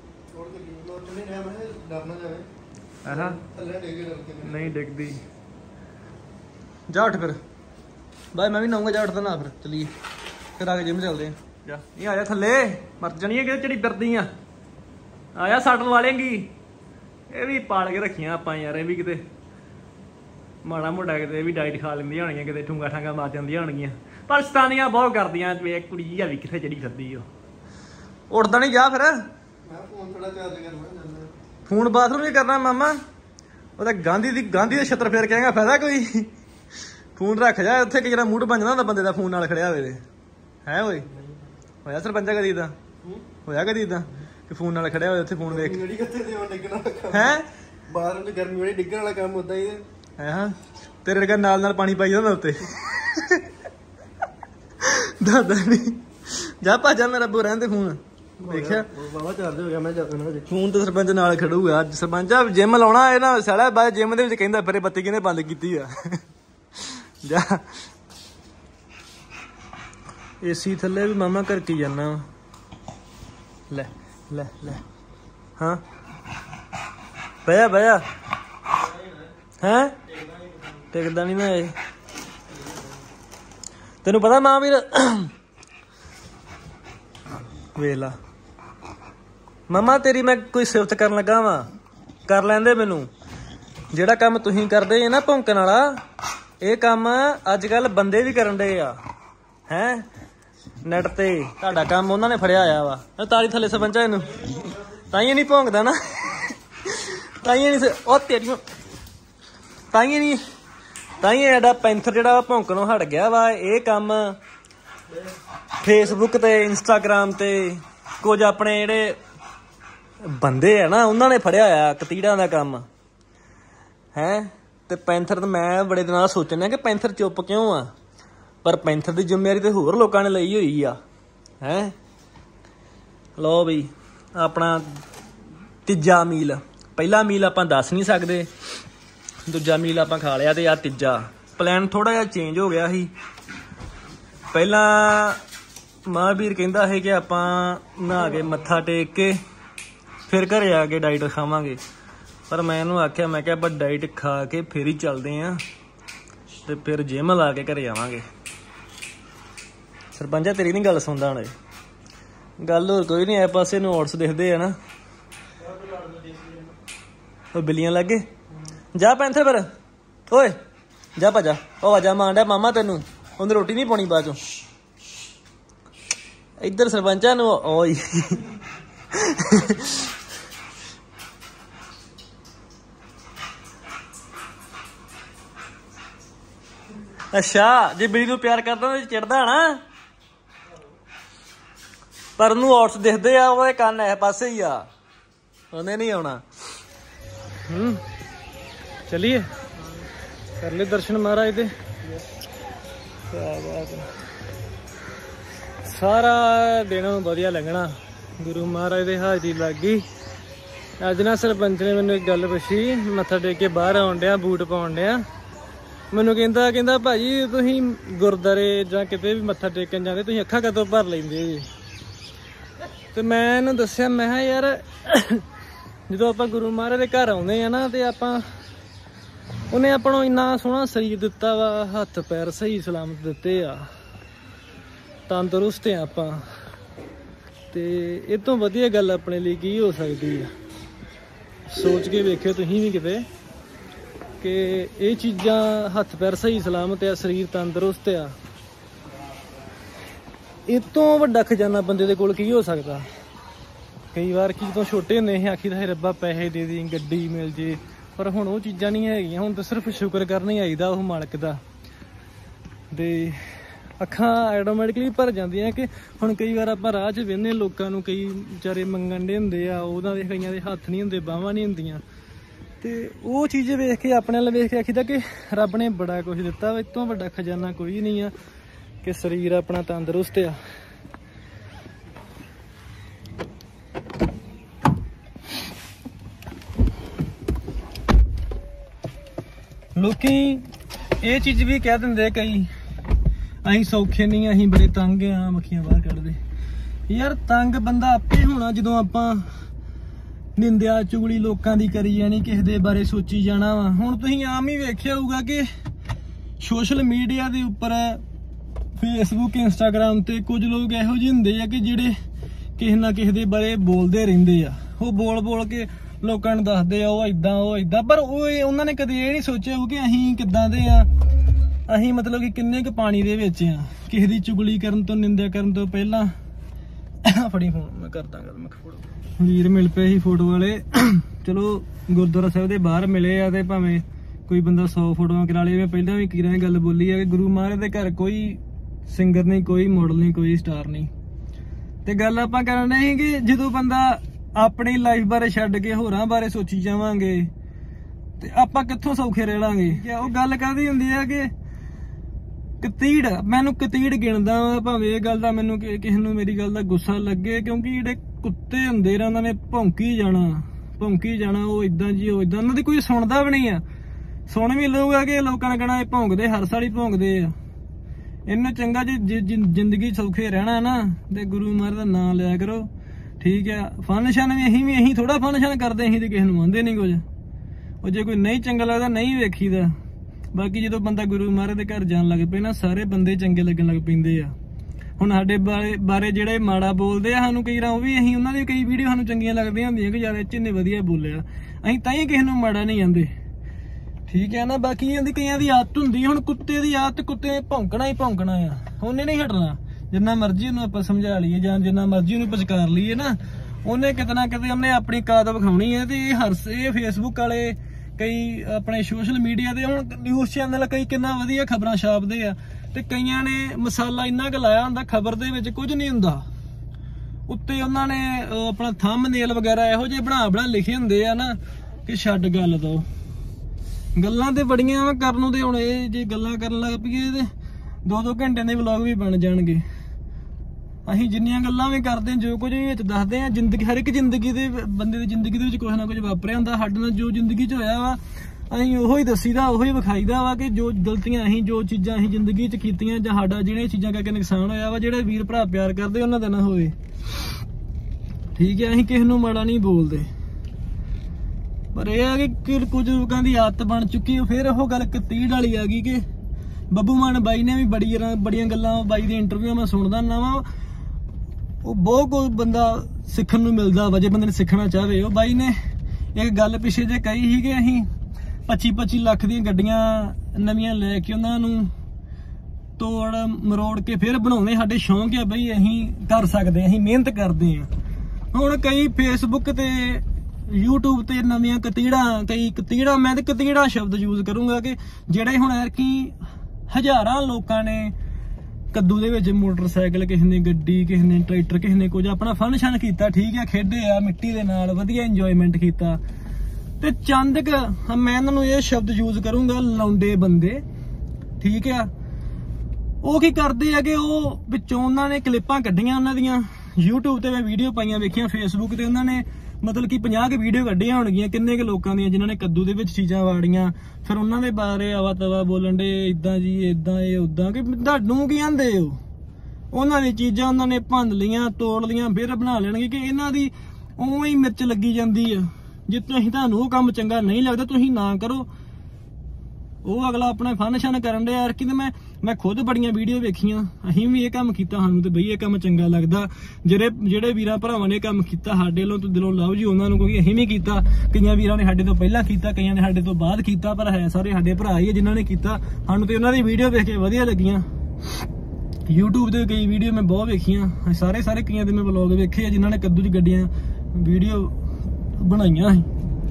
S1: ਆਹਾ ਨਹੀਂ ਡਿੱਗਦੀ ਜਾ ਉੱਠ ਫਿਰ ਬਾਏ ਮੈਂ ਵੀ ਨਾਉਂਗਾ ਜਾ ਉੱਠ ਤਾਂ ਨਾ ਫਿਰ ਚਲੀਏ ਫਿਰ ਆ ਕੇ ਜਿੰਮ ਚੱਲਦੇ ਆ ਜਾ ਇਹ ਆ ਜਾ ਥੱਲੇ ਮਰ ਜਾਣੀ ਹੈ ਕਿ ਜਿਹੜੀ ਫਿਰਦੀ ਆ ਆਇਆ ਸੱਟ ਲਵਾ ਲੇਂਗੀ ਇਹ ਵੀ ਪਾਲ ਕੇ ਰੱਖੀਆਂ ਆਪਾਂ ਯਾਰ ਇਹ ਵੀ ਕਿਤੇ ਮਾੜਾ ਮੋਟਾ ਕਿਤੇ ਵੀ ਡਾਈਟ ਖਾ ਲੈਂਦੀਆਂ ਹੋਣਗੀਆਂ ਕਿਤੇ ਠੂੰਗਾ ਠਾਂਗਾ ਮਾਰ ਜਾਂਦੀਆਂ ਹੋਣਗੀਆਂ ਪਰ ਸਤਾਨੀਆਂ ਬਹੁਤ ਕਰਦੀਆਂ ਵੇਖ ਕੁੜੀ ਜੀ ਆ ਵੀ ਕਿੱਥੇ ਚੜੀ ਫਿਰਦੀ ਉਹ ਉੱਠਦਾ ਨਹੀਂ ਜਾ ਫਿਰ ਫੋਨ ਬਾਥਰੂਮ ਹੀ ਕਰਨਾ ਮਾਮਾ ਉਹਦਾ ਗਾਂਧੀ ਦੀ ਗਾਂਧੀ ਦਾ ਛੱਤਰ ਫੇਰ ਕਹੇਗਾ ਫਾਇਦਾ ਕੋਈ ਫੋਨ ਰੱਖ ਜਾ ਉੱਥੇ ਕਿ ਜਿਹੜਾ ਮੂਡ ਬਣ ਜਾਂਦਾ ਹੁੰਦਾ ਬੰਦੇ ਦਾ ਫੋਨ ਨਾਲ ਖੜਿਆ ਹੋਵੇ ਤੇ ਹੈ ਓਏ ਹੋਇਆ ਸਰਪੰਚਾ ਕਦੀ ਇਦਾਂ ਹੋਇਆ ਕਦੀ ਇਦਾਂ ਕਿ ਫੋਨ ਨਾਲ ਖੜਿਆ ਹੋਇਆ ਉੱਥੇ ਫੋਨ ਵੇਖ ਹੈ ਬਾਹਰ ਨੂੰ ਗਰਮੀ ਵਾਲੀ ਡਿੱਗਣ ਵਾਲਾ ਕੰਮ ਹੁੰਦਾ ਹੀ ਹੈ ਹਾਂ ਤੇਰੇ ਵਰਗਾ ਨਾਲ ਨਾਲ ਪਾਣੀ ਪਾਈ ਜਾਂਦਾ ਉੱਤੇ ਦਾਦਾ ਨਹੀਂ ਜਾ ਭਾਜਾ ਮੇਰਾ ਬੋ ਰਹਿੰਦੇ ਫੋਨ ਦੇਖਿਆ ਬਾਬਾ ਚਾਰਜ ਹੋ ਗਿਆ ਮੈਂ ਫੋਨ ਤੇ ਸਰਪੰਚ ਨਾਲ ਖੜੂਗਾ ਅੱਜ ਸਰਪੰਚ ਜਿਮ ਲਾਉਣਾ ਇਹ ਨਾ ਸਾਲਾ ਬਾਅਦ ਜਿਮ ਦੇ ਵਿੱਚ ਕਹਿੰਦਾ ਫਿਰ ਬੱਤੀ ਕਿਹਨੇ ਬੰਦ ਕੀਤੀ ਆ ਜਾ ਏਸੀ ਥੱਲੇ ਵੀ ਮਾਮਾ ਘਰ ਕੀ ਜਾਨਾ ਲੈ ਲੈ ਲੈ ਹਾਂ ਬਹਿਆ ਬਹਿਆ ਹੈਂ ਟਿਕਦਾ ਨਹੀਂ ਨਾ ਇਹ ਤੈਨੂੰ ਪਤਾ ਮਾਂ ਵੀਰ ਵੇਲਾ ਮਮਾ ਤੇਰੀ ਮੈਂ ਕੋਈ ਸਿਫਤ ਕਰਨ ਲੱਗਾ ਵਾਂ ਕਰ ਲੈਂਦੇ ਮੈਨੂੰ ਜਿਹੜਾ ਕੰਮ ਤੁਸੀਂ ਕਰਦੇ ਜੇ ਨਾ ਭੌਂਕਣ ਵਾਲਾ ਇਹ ਕੰਮ ਅੱਜ ਕੱਲ ਬੰਦੇ ਵੀ ਕਰਨ ਡਏ ਆ ਹੈਂ ਨੈਟ ਤੇ ਤੁਹਾਡਾ ਕੰਮ ਉਹਨਾਂ ਨੇ ਫੜਿਆ ਆਇਆ ਵਾ ਤਾਲੀ ਥੱਲੇ ਸਰਪੰਚਾ ਇਹਨੂੰ ਤਾਈਏ ਨਹੀਂ ਭੌਂਕਦਾ ਨਾ ਤਾਈਏ ਨਹੀਂ ਉਹ ਤੇਰੀਆਂ ਤਾਈਏ ਨਹੀਂ ਤਾਈਏ ਸਾਡਾ ਪੈਂਥਰ ਜਿਹੜਾ ਭੌਂਕਣੋਂ ਹਟ ਗਿਆ ਵਾ ਇਹ ਕੰਮ ਫੇਸਬੁੱਕ ਤੇ ਇੰਸਟਾਗ੍ਰਾਮ ਤੇ ਕੁਝ ਆਪਣੇ ਜਿਹੜੇ ਬੰਦੇ ਆ ਨਾ ਉਹਨਾਂ ਨੇ ਫੜਿਆ ਹੋਇਆ ਕਤੀੜਾਂ ਦਾ ਕੰਮ ਹੈ ਤੇ ਪੈਂਥਰ ਤੇ ਮੈਂ ਬੜੇ ਦਿਨਾਂ ਸੋਚਣਾ ਕਿ ਪੈਂਥਰ ਚੁੱਪ ਕਿਉਂ ਆ ਪਰ ਪੈਂਥਰ ਦੀ ਜ਼ਿੰਮੇਵਾਰੀ ਤੇ ਹੋਰ ਲੋਕਾਂ ਨੇ ਲਈ ਹੋਈ ਆ ਹੈ ਲਓ ਬਈ ਆਪਣਾ ਤੀਜਾ ਮੀਲ ਪਹਿਲਾ ਮੀਲ ਆਪਾਂ ਦੱਸ ਨਹੀਂ ਸਕਦੇ ਦੂਜਾ ਮੀਲ ਆਪਾਂ ਖਾ ਲਿਆ ਤੇ ਆ ਤੀਜਾ ਪਲਾਨ ਥੋੜਾ ਜਿਹਾ ਚੇਂਜ ਹੋ ਗਿਆ ਸੀ ਪਹਿਲਾਂ ਮਹਾਂਵੀਰ ਕਹਿੰਦਾ ਹੈ ਕਿ ਆਪਾਂ ਨਹਾ ਕੇ ਮੱਥਾ ਟੇਕ ਕੇ ਫਿਰ ਘਰੇ ਆ ਕੇ ਡਾਈਟ ਖਾਵਾਂਗੇ ਪਰ ਮੈਂ ਇਹਨੂੰ ਆਖਿਆ ਮੈਂ ਕਿਹਾ ਆਪਾਂ ਡਾਈਟ ਖਾ ਕੇ ਫਿਰ ਹੀ ਚੱਲਦੇ ਹਾਂ ਤੇ ਫਿਰ ਜਿਮ ਲਾ ਕੇ ਘਰੇ ਆਵਾਂਗੇ ਸਰਪੰਚਾ ਤੇਰੀ ਨਹੀਂ ਗੱਲ ਸੁਣਦਾ ਹੁਣ ਗੱਲ ਹੋਰ ਕੋਈ ਨਹੀਂ ਐ ਪਾਸੇ ਨੂੰ ਔਟਸ ਦਿਖਦੇ ਆ ਨਾ ਉਹ ਬਿੱਲੀਆਂ ਲੱਗੇ ਜਾ ਪੈਂਥੇ ਫਿਰ ਓਏ ਜਾ ਭੱਜਾ ਉਹ ਆਜਾ ਮਾਂਡਿਆ ਮਾਮਾ ਤੈਨੂੰ ਉਹਨੇ ਰੋਟੀ ਨਹੀਂ ਪਾਉਣੀ ਬਾਅਦ ਚੋਂ ਇੱਧਰ ਸਰਪੰਚਾਂ ਨੂੰ ਓਏ ਅੱਛਾ ਜੇ ਬਿੱਲੀ ਨੂੰ ਪਿਆਰ ਕਰਦਾ ਤਾਂ ਚਿੜਦਾ ਨਾ ਪਰ ਉਹਨੂੰ ਔਟਸ ਦਿਖਦੇ ਆ ਉਹਦੇ ਕੰਨ ਇਸ ਪਾਸੇ ਹੀ ਆ ਉਹਨੇ ਨਹੀਂ ਆਉਣਾ ਹੂੰ ਚਲਿਏ ਕਰ ਲੈ ਦਰਸ਼ਨ ਮਹਾਰਾਜ ਦੇ ਸਾਰਾ ਦਿਨ ਵਧੀਆ ਲੱਗਣਾ ਗੁਰੂ ਮਹਾਰਾਜ ਦੇ ਹਾਜ਼ਰੀ ਲੱਗ ਗਈ ਅੱਜ ਨਾ ਸਰਪੰਚ ਨੇ ਮੈਨੂੰ ਇੱਕ ਗੱਲ ਪੁੱਛੀ ਮੱਥਾ ਟੇਕ ਕੇ ਬਾਹਰ ਆਉਣ ਡਿਆ ਬੂਟ ਪਾਉਣ ਡਿਆ ਮੈਨੂੰ ਕਹਿੰਦਾ ਕਹਿੰਦਾ ਭਾਜੀ ਤੁਸੀਂ ਗੁਰਦੁਆਰੇ ਜਾਂ ਕਿਤੇ ਵੀ ਮੱਥਾ ਟੇਕਣ ਜਾਂਦੇ ਤੁਸੀਂ ਅੱਖਾਂ ਕਦੋਂ ਭਰ ਲੈਂਦੇ ਜੀ ਤੇ ਮੈਂ ਇਹਨੂੰ ਦੱਸਿਆ ਮੈਂ ਕਿਹਾ ਯਾਰ ਜਦੋਂ ਆਪਾਂ ਗੁਰੂ ਮਹਾਰਾਜ ਦੇ ਘਰ ਆਉਂਦੇ ਆ ਨਾ ਤੇ ਆਪਾਂ ਉਹਨੇ ਆਪਾਂ ਨੂੰ ਇੰਨਾ ਸੋਹਣਾ ਸਰੀਰ ਦਿੱਤਾ ਵਾ, ਹੱਥ ਪੈਰ ਸਹੀ ਸਲਾਮਤ ਦਿੱਤੇ ਆ, ਤੰਦਰੁਸਤ ਆ ਆਪਾਂ, ਤੇ ਇਹ ਤੋਂ ਵਧੀਆ ਗੱਲ ਆਪਣੇ ਲਈ ਕੀ ਹੋ ਸਕਦੀ ਆ। ਸੋਚ ਕੇ ਵੇਖਿਓ ਤੁਸੀਂ ਵੀ ਕਿਤੇ ਕਿ ਇਹ ਚੀਜ਼ਾਂ, ਹੱਥ ਪੈਰ ਸਹੀ ਸਲਾਮਤ ਆ, ਸਰੀਰ ਤੰਦਰੁਸਤ ਆ, ਇਹ ਤੋਂ ਵੱਡਾ ਖਜ਼ਾਨਾ ਬੰਦੇ ਦੇ ਕੋਲ ਕੀ ਹੋ ਸਕਦਾ। ਕਈ ਵਾਰ ਕੀ ਜਦੋਂ ਛੋਟੇ ਹੁੰਦੇ ਸੀ ਆਖੀ ਦਾ ਰੱਬਾ ਪੈਸੇ ਦੇ ਦੀ, ਗੱਡੀ ਮਿਲ ਜੇ, ਪਰ ਹੁਣ ਉਹ ਚੀਜ਼ਾਂ ਨਹੀਂ ਹੈਗੀਆਂ। ਹੁਣ ਤਾਂ ਸਿਰਫ ਸ਼ੁਕਰ ਕਰਨਾ ਆਈਦਾ ਉਹ ਮਾਲਕ ਦਾ। ਤੇ ਅੱਖਾਂ ਆਟੋਮੈਟਿਕਲੀ ਭਰ ਜਾਂਦੀਆਂ ਕਿ ਹੁਣ ਕਈ ਵਾਰ ਆਪਾਂ ਰਾਹ 'ਚ ਵੇਖਦੇ ਲੋਕਾਂ ਨੂੰ, ਕਈ ਵਿਚਾਰੇ ਮੰਗਣ ਦੇ ਹੁੰਦੇ ਆ, ਉਹਨਾਂ ਦੇ ਕਈਆਂ ਦੇ ਹੱਥ ਨਹੀਂ ਹੁੰਦੇ, ਬਾਹਾਂ ਨਹੀਂ ਹੁੰਦੀਆਂ, ਤੇ ਉਹ ਚੀਜ਼ ਵੇਖ ਕੇ ਆਪਣੇ ਵੱਲ ਵੇਖ ਕੇ ਆਖੀਦਾ ਕਿ ਰੱਬ ਨੇ ਬੜਾ ਕੁਝ ਦਿੱਤਾ ਵਾ, ਇਹ ਤੋਂ ਵੱਡਾ ਖਜ਼ਾਨਾ ਕੋਈ ਨਹੀਂ ਆ ਕਿ ਸਰੀਰ ਆਪਣਾ ਤੰਦਰੁਸਤ ਆ। ਲੋਕੀ ਇਹ ਚੀਜ਼ ਵੀ ਕਹਿ ਦਿੰਦੇ ਕਈ, ਅਸੀਂ ਸੌਖੇ ਨਹੀਂ, ਅਸੀਂ ਬੜੇ ਤੰਗ ਆ, ਮੱਖੀਆਂ ਬਾਹਰ ਕੱਢਦੇ। ਯਾਰ ਤੰਗ ਬੰਦਾ ਆਪੇ ਹੋਣਾ ਜਦੋਂ ਆਪਾਂ ਨਿੰਦਿਆ ਚੁਗਲੀ ਲੋਕਾਂ ਦੀ ਕਰੀ ਜਾਣੀ, ਕਿਸੇ ਦੇ ਬਾਰੇ ਸੋਚੀ ਜਾਣਾ ਵਾ। ਹੁਣ ਤੁਸੀਂ ਆਮ ਹੀ ਵੇਖਿਆ ਹੋਊਗਾ ਕਿ ਸੋਸ਼ਲ ਮੀਡੀਆ ਦੇ ਉੱਪਰ, ਫੇਸਬੁੱਕ, ਇੰਸਟਾਗ੍ਰਾਮ ਤੇ ਕੁਝ ਲੋਕ ਇਹੋ ਜਿਹੇ ਹੁੰਦੇ ਆ ਕਿ ਜਿਹੜੇ ਕਿਸੇ ਨਾ ਕਿਸੇ ਦੇ ਬਾਰੇ ਬੋਲਦੇ ਰਹਿੰਦੇ ਆ। ਉਹ ਬੋਲ ਬੋਲ ਕੇ ਲੋਕਾਂ ਨੂੰ ਦੱਸਦੇ ਆ ਉਹ ਏਦਾਂ ਉਹ ਏਦਾਂ, ਪਰ ਉਹ ਉਹਨਾਂ ਨੇ ਕਦੇ ਇਹ ਨਹੀਂ ਸੋਚਿਆ ਕਿ ਅਸੀਂ ਕਿੱਦਾਂ ਦੇ ਆ, ਅਸੀਂ ਮਤਲਬ ਕਿ ਕਿੰਨੇ ਕੁ ਪਾਣੀ ਦੇ ਵਿੱਚ ਆ। ਕਿਸੇ ਦੀ ਚੁਗਲੀ ਕਰਨ ਤੋਂ, ਨਿੰਦਿਆ ਕਰਨ ਤੋਂ ਪਹਿਲਾਂ ਫੜੀ ਫੋਨ, ਮੈਂ ਕਰਦਾ ਗੱਲ। ਮੈਂ ਫੋਟੋ ਵੀਰ ਮਿਲ ਪਏ ਸੀ ਫੋਟੋ ਵਾਲੇ, ਚਲੋ ਗੁਰਦੁਆਰਾ ਸਾਹਿਬ ਦੇ ਬਾਹਰ ਮਿਲੇ ਆ, ਤੇ ਭਾਵੇਂ ਕੋਈ ਬੰਦਾ ਸੌ ਫੋਟੋਆਂ ਕਰਾ ਲੇ। ਮੈਂ ਪਹਿਲਾਂ ਵੀ ਕਿਰਾਂ ਗੱਲ ਬੋਲੀ ਆ ਕਿ ਗੁਰੂ ਮਹਾਰਾਜ ਦੇ ਘਰ ਕੋਈ ਸਿੰਗਰ ਨਹੀਂ, ਕੋਈ ਮਾਡਲ ਨਹੀਂ, ਕੋਈ ਸਟਾਰ ਨਹੀਂ। ਤੇ ਗੱਲ ਆਪਾਂ ਕਰਨ ਡਏ ਸੀ ਕਿ ਜਦੋਂ ਬੰਦਾ ਆਪਣੀ ਲਾਈਫ ਬਾਰੇ ਛੱਡ ਕੇ ਹੋਰਾਂ ਬਾਰੇ ਸੋਚੀ ਜਾਵਾਂਗੇ ਤੇ ਆਪਾਂ ਕਿੱਥੋਂ ਸੌਖੇ ਰਹਿ ਲਾਂਗੇ। ਉਹ ਗੱਲ ਕਾਹਦੀ ਹੁੰਦੀ ਆ ਕਿ ਕਤੀੜ, ਮੈਨੂੰ ਕਤੀੜ ਗਿਣਦਾ ਵਾ, ਭਾਵੇਂ ਇਹ ਗੱਲ ਦਾ ਮੈਨੂੰ ਕਿਸੇ ਨੂੰ ਮੇਰੀ ਗੱਲ ਦਾ ਗੁੱਸਾ ਲੱਗੇ, ਕਿਉਂਕਿ ਜਿਹੜੇ ਕੁੱਤੇ ਹੁੰਦੇ ਨੇ ਉਹਨਾਂ ਨੇ ਭੌਂਕੀ ਜਾਣਾ, ਭੌਂਕੀ ਜਾਣਾ, ਉਹ ਇਦਾਂ ਜੀ ਉਹ ਇਦਾਂ, ਉਹਨਾਂ ਦੀ ਕੋਈ ਸੁਣਦਾ ਵੀ ਨਹੀਂ ਆ। ਸੁਣ ਵੀ ਲਊਗਾ ਕਿ ਲੋਕਾਂ ਨੇ ਕਹਿਣਾ ਇਹ ਭੌਂਕਦੇ, ਹਰ ਸਾਲ ਹੀ ਭੌਂਕਦੇ ਆ। ਇਹਨੂੰ ਚੰਗਾ ਜੀ ਜ਼ਿੰਦਗੀ ਸੌਖੇ ਰਹਿਣਾ ਨਾ ਤੇ ਗੁਰੂ ਮਹਾਰਾਜ ਦਾ ਨਾਮ ਲਿਆ ਕਰੋ, ਠੀਕ ਆ। ਫੰਕਸ਼ਨ ਵੀ ਅਸੀਂ ਵੀ ਅਸੀਂ ਥੋੜਾ ਫੰਕਸ਼ਨ ਕਰਦੇ, ਅਸੀਂ ਤੇ ਕਿਸੇ ਨੂੰ ਆਉਂਦੇ ਨਹੀਂ ਕੁਝ। ਉਹ ਜੇ ਕੋਈ ਨਹੀਂ ਚੰਗਾ ਲੱਗਦਾ ਨਹੀਂ ਵੇਖੀਦਾ। ਬਾਕੀ ਜਦੋਂ ਬੰਦਾ ਗੁਰੂ ਮਹਾਰਾਜ ਦੇ ਘਰ ਜਾਣ ਲੱਗ ਪਏ ਨਾ, ਸਾਰੇ ਬੰਦੇ ਚੰਗੇ ਲੱਗਣ ਲੱਗ ਪੈਂਦੇ ਆ। ਹੁਣ ਸਾਡੇ ਬਾਰੇ ਬਾਰੇ ਜਿਹੜੇ ਮਾੜਾ ਬੋਲਦੇ ਆ ਸਾਨੂੰ ਕਈ ਵਾਰ, ਉਹ ਵੀ ਅਸੀਂ ਉਹਨਾਂ ਦੀ ਕਈ ਵੀਡੀਓ ਸਾਨੂੰ ਚੰਗੀਆਂ ਲੱਗਦੀਆਂ ਹੁੰਦੀਆਂ ਕਿ ਯਾਰ ਇਹ 'ਚ ਇਹਨੇ ਵਧੀਆ ਬੋਲਿਆ, ਅਸੀਂ ਤਾਂ ਹੀ ਕਿਸੇ ਨੂੰ ਮਾੜਾ ਨਹੀਂ ਜਾਂਦੇ, ਠੀਕ ਹੈ ਨਾ। ਬਾਕੀ ਇਹਦੀ ਕਈਆਂ ਦੀ ਆਦਤ ਹੁੰਦੀ, ਹੁਣ ਕੁੱਤੇ ਦੀ ਆਦਤ, ਕੁੱਤੇ ਭੌਂਕਣਾ ਹੀ ਭੌਂਕਣਾ ਆ, ਉਹਨੇ ਨਹੀਂ ਹਟਣਾ। ਜਿੰਨਾ ਮਰਜ਼ੀ ਉਹਨੂੰ ਆਪਾਂ ਸਮਝਾ ਲਈਏ ਜਾਂ ਜਿੰਨਾ ਮਰਜ਼ੀ ਉਹਨੂੰ ਪਛਕਾਰ ਲਈਏ ਨਾ, ਉਹਨੇ ਕਿਤੇ ਨਾ ਕਿਤੇ ਉਹਨੇ ਆਪਣੀ ਕਾਦ ਵਿਖਾਉਣੀ ਹੈ। ਤੇ ਇਹ ਹਰ ਇਹ ਫੇਸਬੁੱਕ ਵਾਲੇ, ਕਈ ਆਪਣੇ ਸੋਸ਼ਲ ਮੀਡੀਆ ਦੇ ਹੁਣ ਨਿਊਜ਼ ਚੈਨਲ ਕਈ ਕਿੰਨਾ ਵਧੀਆ ਖਬਰਾਂ ਛਾਪਦੇ ਆ, ਤੇ ਕਈਆਂ ਨੇ ਮਸਾਲਾ ਇੰਨਾ ਕੁ ਲਾਇਆ ਹੁੰਦਾ, ਖਬਰ ਦੇ ਵਿੱਚ ਕੁਝ ਨਹੀਂ ਹੁੰਦਾ। ਉੱਤੇ ਉਹਨਾਂ ਨੇ ਆਪਣਾ ਥੰਬਨੇਲ ਵਗੈਰਾ ਇਹੋ ਜਿਹੇ ਬਣਾ ਬਣਾ ਲਿਖੇ ਹੁੰਦੇ ਆ ਨਾ ਕਿ ਛੱਡ ਗੱਲ ਦੋ। ਗੱਲਾਂ ਤੇ ਬੜੀਆਂ ਵਾ ਕਰਨ ਨੂੰ, ਤੇ ਹੁਣ ਇਹ ਜੇ ਗੱਲਾਂ ਕਰਨ ਲੱਗ ਪਈਏ ਤੇ ਦੋ ਦੋ ਘੰਟਿਆਂ ਦੇ ਵਲੌਗ ਵੀ ਬਣ ਜਾਣਗੇ। ਅਸੀਂ ਜਿੰਨੀਆਂ ਗੱਲਾਂ ਵੀ ਕਰਦੇ, ਜੋ ਕੁਝ ਵੀ ਵਿੱਚ ਦੱਸਦੇ ਆ, ਜ਼ਿੰਦਗੀ ਹਰ ਇੱਕ ਜ਼ਿੰਦਗੀ ਦੇ ਬੰਦੇ ਦੀ ਜ਼ਿੰਦਗੀ ਦੇ ਵਿੱਚ ਕੁਛ ਨਾ ਕੁਝ ਵਾਪਰਿਆ ਹੁੰਦਾ। ਸਾਡੇ ਨਾਲ ਜੋ ਜ਼ਿੰਦਗੀ 'ਚ ਹੋਇਆ ਵਾ ਅਸੀਂ ਉਹੀ ਦੱਸੀਦਾ, ਉਹੀ ਵਿਖਾਈਦਾ ਵਾ ਕਿ ਜੋ ਗਲਤੀਆਂ ਅਸੀਂ, ਜੋ ਚੀਜ਼ਾਂ ਅਸੀਂ ਜ਼ਿੰਦਗੀ 'ਚ ਕੀਤੀਆਂ, ਜਾਂ ਸਾਡਾ ਜਿਹੜੀਆਂ ਚੀਜ਼ਾਂ ਕਰਕੇ ਨੁਕਸਾਨ ਹੋਇਆ ਵਾ, ਜਿਹੜੇ ਵੀਰ ਭਰਾ ਪਿਆਰ ਕਰਦੇ ਉਹਨਾਂ ਦਾ ਨਾ ਹੋਵੇ, ਠੀਕ ਹੈ। ਅਸੀਂ ਕਿਸੇ ਨੂੰ ਮਾੜਾ ਨਹੀਂ ਬੋਲਦੇ, ਪਰ ਇਹ ਆ ਕਿ ਕੁਝ ਲੋਕਾਂ ਦੀ ਆਦਤ ਬਣ ਚੁੱਕੀ। ਫਿਰ ਉਹ ਗੱਲ ਕਤੀੜ ਵਾਲੀ ਆ ਗਈ ਕਿ ਬੱਬੂ ਮਾਨ ਬਾਈ ਨੇ ਵੀ ਬੜੀ ਬੜੀਆਂ ਗੱਲਾਂ, ਬਾਈ ਦੀ ਇੰਟਰਵਿਊ ਮੈਂ ਸੁਣਦਾ ਨਾ ਵਾ, ਉਹ ਬਹੁਤ ਕੁਝ ਬੰਦਾ ਸਿੱਖਣ ਨੂੰ ਮਿਲਦਾ ਵਾ ਜੇ ਬੰਦੇ ਨੇ ਸਿੱਖਣਾ ਚਾਹਵੇ। ਉਹ ਬਾਈ ਨੇ ਇੱਕ ਗੱਲ ਪਿੱਛੇ ਜੇ ਕਹੀ ਸੀ ਕਿ ਅਸੀਂ ਪੱਚੀ ਪੱਚੀ ਲੱਖ ਦੀਆਂ ਗੱਡੀਆਂ ਨਵੀਆਂ ਲੈ ਕੇ ਉਹਨਾਂ ਨੂੰ ਤੋੜ ਮਰੋੜ ਕੇ ਫਿਰ ਬਣਾਉਣੇ ਸਾਡੇ ਸ਼ੌਂਕ ਆ ਬਈ, ਅਸੀਂ ਕਰ ਸਕਦੇ, ਅਸੀਂ ਮਿਹਨਤ ਕਰਦੇ ਆ। ਹੁਣ ਕਈ ਫੇਸਬੁੱਕ ਤੇ YouTube ਤੇ ਨਵੀਆਂ ਕਤੀੜਾ, ਕਈ ਕਤੀੜਾ, ਮੈਂ ਤੇ ਕਤੀੜਾ ਸ਼ਬਦ ਯੂਜ਼ ਕਰੂੰਗਾ ਕਿ ਜਿਹੜੇ ਹੁਣ ਯਾਰ ਕੀ ਹਜ਼ਾਰਾਂ ਲੋਕਾਂ ਨੇ ਕੱਦੂ ਦੇ ਵਿੱਚ ਮੋਟਰਸਾਈਕਲ, ਕਿਸੇ ਨੇ ਗੱਡੀ, ਕਿਸੇ ਨੇ ਟਰੈਕਟਰ, ਕਿਸੇ ਨੇ ਕੁਝ ਆਪਣਾ ਫੰਕਸ਼ਨ ਕੀਤਾ, ਠੀਕ ਹੈ, ਖੇਡੇ ਆ ਮਿੱਟੀ ਦੇ ਨਾਲ, ਵਧੀਆ ਇੰਜੋਇਮੈਂਟ ਕੀਤਾ। ਤੇ ਚੰਦ ਕ ਮੈਂ ਇਹਨਾਂ ਨੂੰ ਇਹ ਸ਼ਬਦ ਯੂਜ਼ ਕਰੂੰਗਾ, ਲੌਂਡੇ ਬੰਦੇ, ਠੀਕ ਆ। ਉਹ ਕੀ ਕਰਦੇ ਆ ਕਿ ਉਹ ਵਿੱਚੋਂ ਉਹਨਾਂ ਨੇ ਕਲਿੱਪਾਂ ਕੱਢੀਆਂ ਉਹਨਾਂ ਦੀਆਂ, YouTube ਤੇ ਮੈਂ ਵੀਡੀਓ ਪਾਈਆਂ ਵੇਖੀਆਂ, ਫੇਸਬੁੱਕ ਤੇ ਉਹਨਾਂ ਨੇ ਮਤਲਬ ਕਿ ਪੰਜਾਹ ਕੁ ਵੀਡੀਓ ਕੱਢੀਆਂ ਹੋਣਗੀਆਂ, ਕਿੰਨੇ ਕੁ ਲੋਕਾਂ ਦੀਆਂ ਜਿਨ੍ਹਾਂ ਨੇ ਕੱਦੂ ਦੇ ਵਿੱਚ ਚੀਜ਼ਾਂ ਵਾੜੀਆਂ, ਫਿਰ ਉਹਨਾਂ ਦੇ ਬਾਰੇ ਆਵਾ ਤਵਾ ਬੋਲਣ ਦੇ, ਇਦਾਂ ਜੀ ਇਦਾਂ ਇਹ ਉਦਾਂ, ਕਿ ਤੁਹਾਨੂੰ ਕੀ ਆਂਦੇ ਹੋ। ਉਹਨਾਂ ਦੀ ਚੀਜ਼ਾਂ ਉਹਨਾਂ ਨੇ ਭੰਨ ਲੀਆਂ, ਤੋੜ ਲੀਆਂ, ਫਿਰ ਬਣਾ ਲੈਣਗੇ ਕਿ ਇਹਨਾਂ ਦੀ ਉਵੇਂ ਹੀ ਮਿਰਚ ਲੱਗੀ ਜਾਂਦੀ ਆ। ਜੇ ਤੁਸੀਂ ਤੁਹਾਨੂੰ ਉਹ ਕੰਮ ਚੰਗਾ ਨਹੀਂ ਲੱਗਦਾ ਤੁਸੀਂ ਨਾ ਕਰੋ, ਉਹ ਅਗਲਾ ਆਪਣਾ ਫਨ ਸ਼ਨ ਕਰਨ ਡਿਆ ਯਾਰ। ਕਿ ਮੈਂ ਮੈਂ ਖੁਦ ਬੜੀਆਂ ਵੀਡੀਓ ਵੇਖੀਆਂ, ਅਸੀਂ ਵੀ ਇਹ ਕੰਮ ਕੀਤਾ, ਸਾਨੂੰ ਤੇ ਬਈ ਇਹ ਕੰਮ ਚੰਗਾ ਲੱਗਦਾ। ਜਿਹੜੇ ਜਿਹੜੇ ਵੀਰਾਂ ਭਰਾਵਾਂ ਨੇ ਇਹ ਕੰਮ ਕੀਤਾ ਸਾਡੇ ਵੱਲੋਂ ਤੋਂ ਦਿਲੋਂ ਲਵ ਜੀ ਉਹਨਾਂ ਨੂੰ, ਕਿਉਂਕਿ ਅਸੀਂ ਵੀ ਕੀਤਾ। ਕਈਆਂ ਵੀਰਾਂ ਨੇ ਸਾਡੇ ਤੋਂ ਪਹਿਲਾਂ ਕੀਤਾ, ਕਈਆਂ ਨੇ ਸਾਡੇ ਤੋਂ ਬਾਅਦ ਕੀਤਾ, ਪਰ ਹੈ ਸਾਰੇ ਸਾਡੇ ਭਰਾ ਹੀ ਆ ਜਿਨ੍ਹਾਂ ਨੇ ਕੀਤਾ। ਸਾਨੂੰ ਤੇ ਉਹਨਾਂ ਦੀ ਵੀਡੀਓ ਵੇਖ ਕੇ ਵਧੀਆ ਲੱਗੀਆਂ। YouTube ਤੇ ਕਈ ਵੀਡੀਓ ਮੈਂ ਬਹੁਤ ਵੇਖੀਆਂ, ਸਾਰੇ ਸਾਰੇ ਕਈਆਂ ਦੇ ਮੈਂ ਵਲੌਗ ਵੇਖੇ ਆ ਜਿਨ੍ਹਾਂ ਨੇ ਕੱਦੂ 'ਚ ਗੱਡੀਆਂ ਵੀਡੀਓ ਬਣਾਈਆਂ ਸੀ।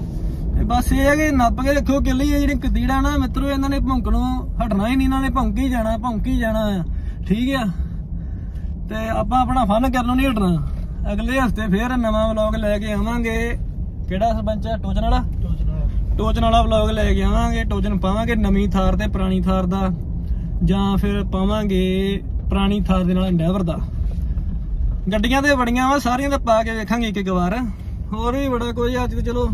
S1: ਬਸ ਇਹ ਹੈ ਕਿ ਨੱਪ ਕੇ ਰੱਖੋ ਕਿੱਲੀ। ਇਹ ਜਿਹੜੀ ਕਤੀੜਾ ਨਾ ਮਿੱਤਰੋ, ਇਹਨਾਂ ਨੇ ਭੌਂਕਣੋਂ ਹਟਣਾ ਹੀ ਨਹੀਂ, ਇਹਨਾਂ ਨੇ ਭੌਂਕ ਹੀ ਜਾਣਾ, ਭੌਂਕ ਹੀ ਜਾਣਾ ਆ, ਠੀਕ ਆ। ਤੇ ਆਪਾਂ ਆਪਣਾ ਫਨ ਕਰਨੋਂ ਨਹੀਂ ਹਟਣਾ। ਅਗਲੇ ਹਫਤੇ ਫੇਰ ਨਵਾਂ ਵਲੌਗ ਲੈ ਕੇ ਆਵਾਂਗੇ। ਕਿਹੜਾ ਸਰਪੰਚ ਆ? ਟੋਚਨ ਵਾਲਾ ਟੋਚਨ ਵਾਲਾ ਵਲੌਗ ਲੈ ਕੇ ਆਵਾਂਗੇ। ਟੋਚਨ ਪਾਵਾਂਗੇ ਨਵੀਂ ਥਾਰ ਤੇ ਪੁਰਾਣੀ ਥਾਰ ਦਾ, ਜਾਂ ਫਿਰ ਪਾਵਾਂਗੇ ਪੁਰਾਣੀ ਥਾਰ ਦੇ ਨਾਲ ਐਂਡੈਵਰ ਦਾ। ਗੱਡੀਆਂ ਤੇ ਬੜੀਆਂ ਵਾ, ਸਾਰੀਆਂ ਦਾ ਪਾ ਕੇ ਵੇਖਾਂਗੇ ਇੱਕ ਇੱਕ ਵਾਰ। ਹੋਰ ਵੀ ਬੜਾ ਕੁਝ ਅੱਜ ਤੇ ਚਲੋ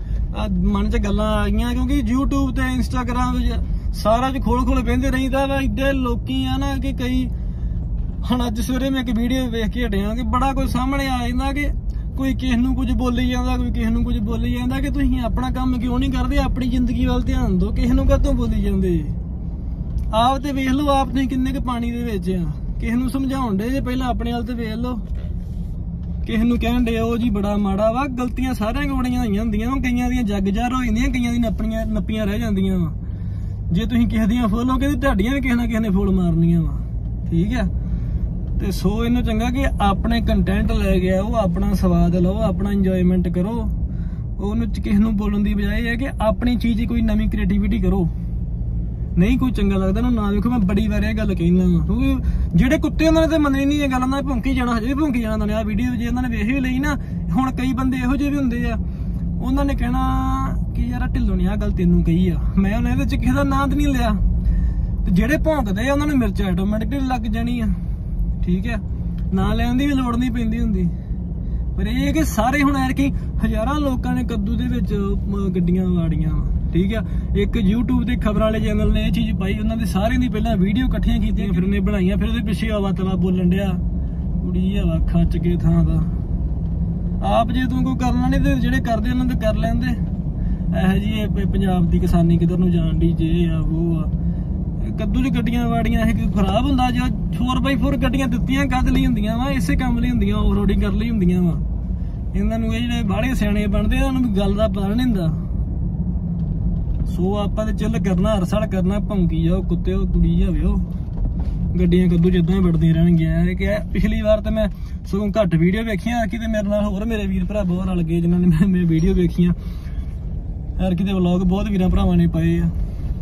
S1: ਮਨ 'ਚ ਗੱਲਾਂ ਆ ਗਈਆਂ, ਕਿਉਂਕਿ YouTube ਤੇ Instagram ਵਿੱਚ ਸਾਰਾ ਚ ਖੋਲ ਖੋਲ ਬਹਿੰਦੇ ਰਹੀਦਾ ਵਾ। ਏਡੇ ਲੋਕੀ ਆ ਨਾ ਕਿ ਕਈ, ਹੁਣ ਅੱਜ ਸਵੇਰੇ ਮੈਂ ਇੱਕ ਵੀਡੀਓ ਵੇਖ ਕੇ ਹਟਿਆ ਕਿ ਬੜਾ ਕੁਝ ਸਾਹਮਣੇ ਆ ਜਾਂਦਾ ਕਿ ਕੋਈ ਕਿਸੇ ਨੂੰ ਕੁਝ ਬੋਲੀ ਜਾਂਦਾ, ਕੋਈ ਕਿਸੇ ਨੂੰ ਕੁਝ ਬੋਲੀ ਜਾਂਦਾ ਕਿ ਤੁਸੀਂ ਆਪਣਾ ਕੰਮ ਕਿਉਂ ਨਹੀਂ ਕਰਦੇ, ਆਪਣੀ ਜ਼ਿੰਦਗੀ ਵੱਲ ਧਿਆਨ ਦਿਓ, ਕਿਸੇ ਨੂੰ ਕਾਹਤੋਂ ਬੋਲੀ ਜਾਂਦੇ। ਆਪ ਤੇ ਵੇਖ ਲਓ ਆਪ ਤੁਸੀਂ ਕਿੰਨੇ ਕੁ ਪਾਣੀ ਦੇ ਵਿੱਚ ਆ। ਕਿਸੇ ਨੂੰ ਸਮਝਾਉਣ ਦੇ ਜੇ ਪਹਿਲਾਂ ਆਪਣੇ ਵੱਲ ਤੇ ਵੇਖ ਲਓ। ਕਿਸੇ ਨੂੰ ਕਹਿਣ ਦੇ ਉਹ ਜੀ ਬੜਾ ਮਾੜਾ ਵਾ। ਗਲਤੀਆਂ ਸਾਰਿਆਂ ਕੋਲ ਬੜੀਆਂ ਹੋਈਆਂ ਹੁੰਦੀਆਂ ਵਾ, ਕਈਆਂ ਦੀਆਂ ਜੱਗ ਜ਼ਾਹਰ ਹੋ ਜਾਂਦੀਆਂ, ਕਈਆਂ ਦੀ ਨੱਪੀਆਂ ਨੱਪੀਆਂ ਰਹਿ ਜਾਂਦੀਆਂ ਵਾ। ਜੇ ਤੁਸੀਂ ਕਿਸੇ ਦੀਆਂ ਫੋਲੋਗੇ ਤੇ ਤੁਹਾਡੀਆਂ ਵੀ ਕਿਸੇ ਨਾ ਕਿਸੇ ਨੇ ਫੋਲ ਮਾਰਨੀਆਂ ਵਾ, ਠੀਕ ਆ। ਤੇ ਸੋ ਇਹਨੂੰ ਚੰਗਾ ਕਿ ਆਪਣੇ ਕੰਟੈਂਟ ਲੈ ਕੇ ਆਓ, ਆਪਣਾ ਸਵਾਦ ਲਓ, ਆਪਣਾ ਇੰਜੋਇਮੈਂਟ ਕਰੋ। ਉਹਨੂੰ ਕਿਸੇ ਨੂੰ ਬੋਲਣ ਦੀ ਬਜਾਏ ਹੈ ਕਿ ਆਪਣੀ ਚੀਜ਼ ਕੋਈ ਨਵੀਂ ਕ੍ਰੀਏਟੀਵਿਟੀ ਕਰੋ। ਨਹੀਂ ਕੋਈ ਚੰਗਾ ਲੱਗਦਾ ਉਹਨੂੰ ਨਾ ਵੇਖੋ। ਮੈਂ ਬੜੀ ਵਾਰ ਇਹ ਗੱਲ ਕਹਿਣਾ ਵਾ, ਕਿਉਂਕਿ ਜਿਹੜੇ ਕੁੱਤੇ ਉਹਨਾਂ ਨੇ ਤੇ ਮੰਨਣੀ ਨਹੀਂ ਇਹ ਗੱਲ, ਉਹਨਾਂ ਨੇ ਭੌਂਕੀ ਜਾਣਾ, ਹਜੇ ਵੀ ਭੌਂਕੀ ਜਾਣਾ। ਉਹਨਾਂ ਨੇ ਆਹ ਵੀਡੀਓ ਜੇ ਉਹਨਾਂ ਨੇ ਵੇਖ ਵੀ ਲਈ ਨਾ, ਹੁਣ ਕਈ ਬੰਦੇ ਇਹੋ ਜਿਹੇ ਵੀ ਹੁੰਦੇ ਆ, ਉਹਨਾਂ ਨੇ ਕਹਿਣਾ ਕਿ ਯਾਰ ਢਿੱਲੋਂ ਨੇ ਆਹ ਗੱਲ ਤੈਨੂੰ ਕਹੀ ਆ। ਮੈਂ ਉਹਨੇ ਇਹਦੇ ਚ ਕਿਸੇ ਦਾ ਨਾਂ ਤਾਂ ਨਹੀਂ ਲਿਆ। ਤੇ ਜਿਹੜੇ ਭੌਂਕਦੇ ਆ ਉਹਨਾਂ ਨੂੰ ਮਿਰਚ ਆਟੋਮੈਟਿਕਲੀ ਲੱਗ ਜਾਣੀ ਆ, ਠੀਕ ਆ। ਨਾਂ ਲੈਣ ਦੀ ਵੀ ਲੋੜ ਨਹੀਂ ਪੈਂਦੀ ਹੁੰਦੀ। ਪਰ ਇਹ ਕਿ ਸਾਰੇ ਹੁਣ ਐਰ ਕਿ ਹਜ਼ਾਰਾਂ ਲੋਕਾਂ ਨੇ ਕੱਦੂ ਦੇ ਵਿੱਚ ਗੱਡੀਆਂ ਵਾੜੀਆਂ ਵਾ, ਠੀਕ ਆ। ਇੱਕ YouTube ਤੇ ਖਬਰਾਂ ਵਾਲੇ ਚੈਨਲ ਨੇ ਇਹ ਚੀਜ਼ ਪਾਈ, ਉਹਨਾਂ ਦੇ ਸਾਰਿਆਂ ਦੀ ਪਹਿਲਾਂ ਵੀਡੀਓ ਇਕੱਠੀਆਂ ਕੀਤੀਆਂ, ਫਿਰ ਉਹਨੇ ਬਣਾਈਆਂ, ਫਿਰ ਉਹਦੇ ਪਿੱਛੇ ਹਵਾ ਤਵਾ ਬੋਲਣ ਡਿਆ, ਕੁੜੀ ਹਵਾ ਖੱਚ ਕੇ ਥਾਂ ਦਾ। ਆਪ ਜੇ ਤੂੰ ਕੋਈ ਕਰਨਾ ਨਹੀਂ ਤੇ ਜਿਹੜੇ ਕਰਦੇ ਉਹਨਾਂ ਤੇ ਕਰ ਲੈਂਦੇ। ਇਹੋ ਜੀ ਇਹ ਪੰਜਾਬ ਦੀ ਕਿਸਾਨੀ ਕਿੱਧਰ ਨੂੰ ਜਾਣ ਦੀ, ਜੇ ਆ ਉਹ ਆ। ਕੱਦੂ 'ਚ ਗੱਡੀਆਂ ਵਾੜੀਆਂ ਇਹ ਖਰਾਬ ਹੁੰਦਾ। ਜਾਂ ਫੋਰ ਬਾਈ ਫੋਰ ਗੱਡੀਆਂ ਦਿੱਤੀਆਂ ਕਾਹਦੇ ਲਈ ਹੁੰਦੀਆਂ ਵਾ? ਇਸੇ ਕੰਮ ਲਈ ਹੁੰਦੀਆਂ, ਆਫ ਰੋਡਿੰਗ ਕਰਨ ਲਈ ਹੁੰਦੀਆਂ ਵਾ। ਇਹਨਾਂ ਨੂੰ ਇਹ ਜਿਹੜੇ ਬਾਹਲੇ ਸਿਆਣੇ ਬਣਦੇ ਉਹਨਾਂ ਨੂੰ ਗੱਲ ਦਾ ਪਤਾ ਨਹੀਂ ਹੁੰਦਾ। ਸੋ ਆਪਾਂ ਤੇ ਚੱਲ ਕਰਨਾ, ਹਰਸੜ ਕਰਨਾ, ਭੌਂਕੀ ਜਾਓ ਕੁੱਤੇ, ਉਹ ਕੁੜੀ ਜਾਵੇ ਉਹ ਗੱਡੀਆਂ ਕੱਦੂ ਜਿੱਦਾਂ ਹੀ ਵੜਦੀਆਂ ਰਹਿਣਗੀਆਂ। ਇਹ ਕਿ ਪਿਛਲੀ ਵਾਰ ਤਾਂ ਮੈਂ ਸਗੋਂ ਘੱਟ ਵੀਡੀਓ ਵੇਖੀਆਂ, ਕਿਤੇ ਮੇਰੇ ਨਾਲ ਹੋਰ ਮੇਰੇ ਵੀਰ ਭਰਾ ਬਹੁਤ ਰਲ ਗਏ ਜਿਨ੍ਹਾਂ ਨੇ ਮੈਂ ਵੀਡੀਓ ਵੇਖੀਆਂ। ਯਾਰ ਕਿਤੇ ਵਲੌਗ ਬਹੁਤ ਵੀਰਾਂ ਭਰਾਵਾਂ ਨੇ ਪਾਏ ਆ।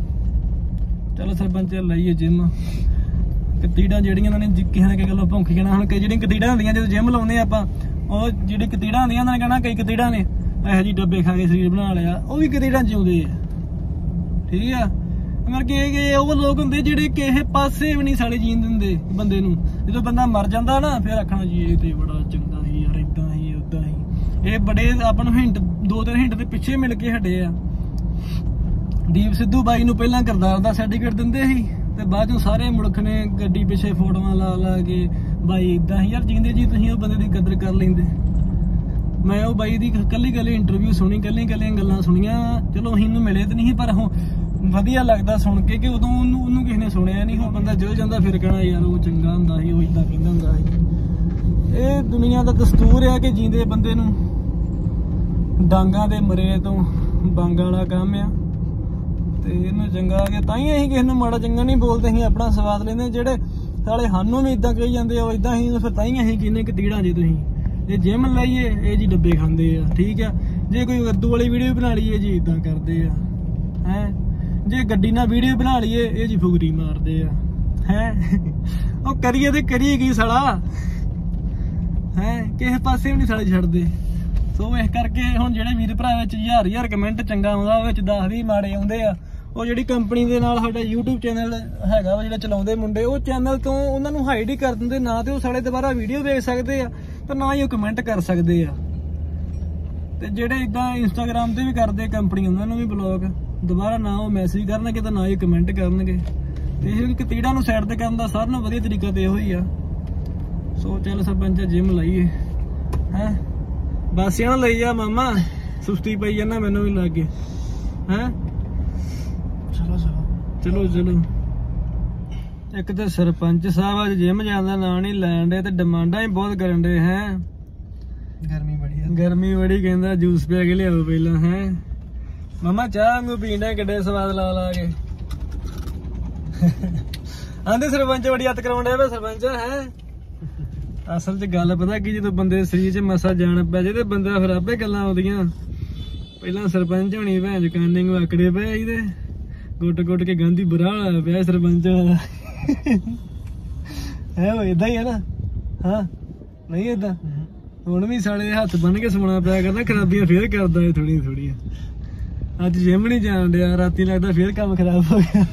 S1: ਚਲੋ ਸਰਪੰਚ ਲਾਈਏ ਜਿੰਮ। ਕਤੀੜਾਂ ਜਿਹੜੀਆਂ ਉਹਨਾਂ ਨੇ ਕਿਸੇ ਨਾ ਕਿਸੇ ਗੱਲੋਂ ਭੌਂਕੀ ਜਾਣਾ। ਹੁਣ ਕਈ ਜਿਹੜੀਆਂ ਕਤੀੜਾਂ ਹੁੰਦੀਆਂ ਜਦੋਂ ਜਿੰਮ ਲਾਉਂਦੇ ਆਪਾਂ, ਉਹ ਜਿਹੜੀ ਕਤੀੜਾਂ ਹੁੰਦੀਆਂ ਉਹਨਾਂ ਨੇ ਕਹਿਣਾ ਕਈ ਕਤੀੜਾਂ ਨੇ ਇਹੋ ਜਿਹੇ ਡੱਬੇ ਖਾ ਕੇ ਸਰੀਰ ਬਣਾ ਲਿਆ। ਉਹ ਵੀ ਕਤੀੜਾਂ ਜਿਉਂਦੇ ਆ, ਠੀਕ ਆ। ਮਤਲਬ ਕਿ ਉਹ ਲੋਕ ਹੁੰਦੇ ਜਿਹੜੇ ਕਿਸੇ ਪਾਸੇ ਵੀ ਨਹੀਂ ਸਾਲੇ ਜੀਣ ਦਿੰਦੇ ਬੰਦੇ ਨੂੰ। ਜਦੋਂ ਬੰਦਾ ਮਰ ਜਾਂਦਾ ਨਾ ਫਿਰ ਆਖਣਾ ਜੀ ਇਹ ਤੇ ਬੜਾ ਚੰਗਾ ਸੀ ਯਾਰ, ਏਦਾਂ ਹੀ ਓਦਾਂ ਹੀ। ਇਹ ਬੜੇ ਆਪਾਂ ਨੂੰ ਹਿੰਟ, ਦੋ ਤਿੰਨ ਹਿੰਟ ਦੇ ਪਿੱਛੇ ਮਿਲ ਕੇ ਹਟੇ ਆ। ਦੀਪ ਸਿੱਧੂ ਬਾਈ ਨੂੰ ਪਹਿਲਾਂ ਕਰਦਾਰ ਦਾ ਸਰਟੀਫਿਕੇਟ ਦਿੰਦੇ ਸੀ ਤੇ ਬਾਅਦ ਚੋਂ ਸਾਰੇ ਮੁਲਕ ਨੇ ਗੱਡੀ ਪਿੱਛੇ ਫੋਟੋਆਂ ਲਾ ਲਾ ਕੇ ਬਾਈ ਏਦਾਂ ਹੀ। ਯਾਰ ਜਿੰਦੇ ਜੀ ਤੁਸੀਂ ਉਹ ਬੰਦੇ ਦੀ ਕਦਰ ਕਰ ਲੈਂਦੇ। ਮੈਂ ਉਹ ਬਾਈ ਦੀ ਕੱਲੀ ਕੱਲੀ ਇੰਟਰਵਿਊ ਸੁਣੀ, ਕੱਲੀ ਕੱਲੀਆਂ ਗੱਲਾਂ ਸੁਣੀਆਂ। ਚਲੋ ਅਸੀਂ ਨੂੰ ਮਿਲੇ ਤੇ ਨਹੀਂ, ਪਰ ਉਹ ਵਧੀਆ ਲੱਗਦਾ ਸੁਣ ਕੇ ਕਿ ਉਦੋਂ ਉਹਨੂੰ ਉਹਨੂੰ ਕਿਸੇ ਨੇ ਸੁਣਿਆ ਨਹੀਂ। ਹੁਣ ਬੰਦਾ ਜਦੋਂ ਜਾਂਦਾ ਫਿਰ ਕਹਿਣਾ ਯਾਰ ਉਹ ਚੰਗਾ ਹੁੰਦਾ ਸੀ, ਉਹ ਏਦਾਂ ਕਹਿੰਦਾ ਹੁੰਦਾ ਸੀ। ਇਹ ਦੁਨੀਆ ਦਾ ਦਸਤੂਰ ਆ ਕਿ ਜੀਂਦੇ ਬੰਦੇ ਨੂੰ ਡਾਂਗਾਂ ਦੇ ਮਰੇ ਤੋਂ ਬਾਂਗਾਂ ਵਾਲਾ ਕੰਮ ਆ। ਤੇ ਇਹਨੂੰ ਚੰਗਾ ਕਿ ਤਾਂ ਹੀ ਅਸੀਂ ਕਿਸੇ ਨੂੰ ਮਾੜਾ ਚੰਗਾ ਨਹੀਂ ਬੋਲਦੇ, ਅਸੀਂ ਆਪਣਾ ਸਵਾਦ ਲੈਂਦੇ। ਜਿਹੜੇ ਸਾਲੇ ਸਾਨੂੰ ਵੀ ਏਦਾਂ ਕਹੀ ਜਾਂਦੇ ਆ, ਉਹ ਏਦਾਂ ਹੀ ਫਿਰ ਤਾਂ ਹੀ ਅਸੀਂ ਕਹਿੰਦੇ ਕਤੀੜਾਂ ਜੇ ਤੁਸੀਂ ਜੇ ਜਿਮ ਲਾਈਏ ਇਹ ਜੀ ਡੱਬੇ ਖਾਂਦੇ ਆ, ਠੀਕ ਆ। ਜੇ ਕੋਈ ਕੱਦੂ ਵਾਲੀ ਵੀਡੀਓ ਬਣਾ ਲਈਏ ਜੀ ਏਦਾਂ ਕਰਦੇ ਆ, ਹੈ। ਜੇ ਗੱਡੀ ਨਾਲ ਵੀਡੀਓ ਬਣਾ ਲਈਏ ਇਹ ਜੀ ਫੁਗਰੀ ਮਾਰਦੇ ਆ, ਹੈ। ਉਹ ਕਰੀਏ ਤੇ ਕਰੀਏ ਕੀ ਸਾਲਾ, ਹੈ। ਕਿਸੇ ਪਾਸੇ ਵੀ ਨਹੀਂ ਸਾਲੇ ਛੱਡਦੇ। ਸੋ ਇਸ ਕਰਕੇ ਹੁਣ ਜਿਹੜੇ ਵੀਰ ਭਰਾ ਵਿੱਚ ਹਜ਼ਾਰ ਹਜ਼ਾਰ ਕਮੈਂਟ ਚੰਗਾ ਆਉਂਦਾ, ਉਹ ਵਿੱਚ ਦਸ ਵੀਹ ਮਾੜੇ ਆਉਂਦੇ ਆ। ਉਹ ਜਿਹੜੀ ਕੰਪਨੀ ਦੇ ਨਾਲ ਸਾਡਾ YouTube ਚੈਨਲ ਹੈਗਾ ਵਾ ਜਿਹੜਾ ਚਲਾਉਂਦੇ ਮੁੰਡੇ, ਉਹ ਚੈਨਲ ਤੋਂ ਉਹਨਾਂ ਨੂੰ ਹਾਈਡ ਹੀ ਕਰ ਦਿੰਦੇ। ਨਾ ਤੇ ਉਹ ਸਾਲੇ ਦੁਬਾਰਾ ਵੀਡੀਓ ਵੇਖ ਸਕਦੇ ਆ ਤੇ ਨਾ ਹੀ ਉਹ ਕਮੈਂਟ ਕਰ ਸਕਦੇ ਆ। ਤੇ ਜਿਹੜੇ ਇਦਾਂ ਇੰਸਟਾਗ੍ਰਾਮ ਤੇ ਵੀ ਕਰਦੇ ਕੰਪਨੀ, ਉਹਨਾਂ ਨੂੰ ਵੀ ਬਲੌਕ ਦੁਬਾਰਾ ਨਾ ਉਹ ਮੈਸੇਜ ਕਰਨਗੇ ਤੇ ਨਾ ਹੀ ਕਮੈਂਟ ਕਰਨਗੇ। ਤੇ ਇਹ ਕਤੀੜਾਂ ਨੂੰ ਸਾਈਡ ਤੇ ਕਰਨ ਦਾ ਸਾਰਿਆਂ ਨਾਲੋਂ ਵਧੀਆ ਤਰੀਕਾ ਤੇ ਇਹੋ ਹੀ ਆ। ਸੋ ਚੱਲ ਸਰਪੰਚ ਜਿਮ ਲਾਈਏ, ਹੈ। ਬਾਸੀਆਂ ਨੂੰ ਲਈ ਜਾ ਮਾਮਾ, ਸੁਸਤੀ ਪਈ ਜਾਂਦਾ ਮੈਨੂੰ ਵੀ ਲੱਗ ਗਏ, ਹੈ। ਚਲੋ ਚਲੋ। ਚਲੋ ਚਲੋ ਇੱਕ ਤਾਂ ਸਰਪੰਚ ਸਾਹਿਬ ਅੱਜ ਜਿਮ ਜਾਣ ਦਾ ਨਾਂ ਨਹੀਂ ਲੈਣ ਦੇ ਤੇ ਡਿਮਾਂਡਾਂ ਹੀ ਬਹੁਤ ਕਰਨ ਦੇ ਹੈ
S2: ਗਰਮੀ ਬੜੀ ਆ
S1: ਗਰਮੀ ਬੜੀ ਕਹਿੰਦਾ ਜੂਸ ਪਿਆ ਕੇ ਲਿਆਓ ਪਹਿਲਾਂ ਹੈ ਮਮਾ ਚਾਹ ਵਾਂਗੂ ਪੀਂਦਾ ਕਿੱਡੇ ਸਵਾਦ ਲਾ ਲਾ ਕੇ ਆਂਦੇ ਸਰਪੰਚ ਬੜੀ ਹੱਥ ਕਰਾਉਣ ਡਿਆ ਵਾ ਸਰਪੰਚ ਹੈ ਅਸਲ 'ਚ ਗੱਲ ਪਤਾ ਕੀ ਜਦੋਂ ਬੰਦੇ ਦੇ ਸਰੀਰ 'ਚ ਮਸਾ ਜਾਣ ਪੈ ਜੇ ਤੇ ਬੰਦਾ ਫਿਰ ਆਪੇ ਗੱਲਾਂ ਆਉਂਦੀਆਂ ਪਹਿਲਾਂ ਸਰਪੰਚ ਹੋਣੀ ਭੈਣ ਕਾਨਿੰਗ ਵਾਕੜੇ ਪਏ ਇਹਦੇ ਗੁੱਟ ਗੁੱਟ ਕੇ ਗਾਂਧੀ ਬੁਰਾ ਹੋਇਆ ਪਿਆ ਸਰਪੰਚ ਦਾ ਹੈ ਉਹ ਏਦਾਂ ਹੀ ਹੈ ਨਾ ਹਾਂ ਨਹੀਂ ਏਦਾਂ ਹੁਣ ਵੀ ਸਾਲੇ ਹੱਥ ਬੰਨ ਕੇ ਸੌਣਾ ਪਿਆ ਕਰਦਾ ਖਰਾਬੀਆਂ ਫੇਰ ਕਰਦਾ ਏ ਥੋੜੀਆਂ ਥੋੜੀਆਂ ਅੱਜ ਜਿਮ ਨਹੀਂ ਜਾਣ ਡਿਆ ਰਾਤੀ ਲੱਗਦਾ ਫੇਰ ਕੰਮ ਖਰਾਬ ਹੋ ਗਿਆ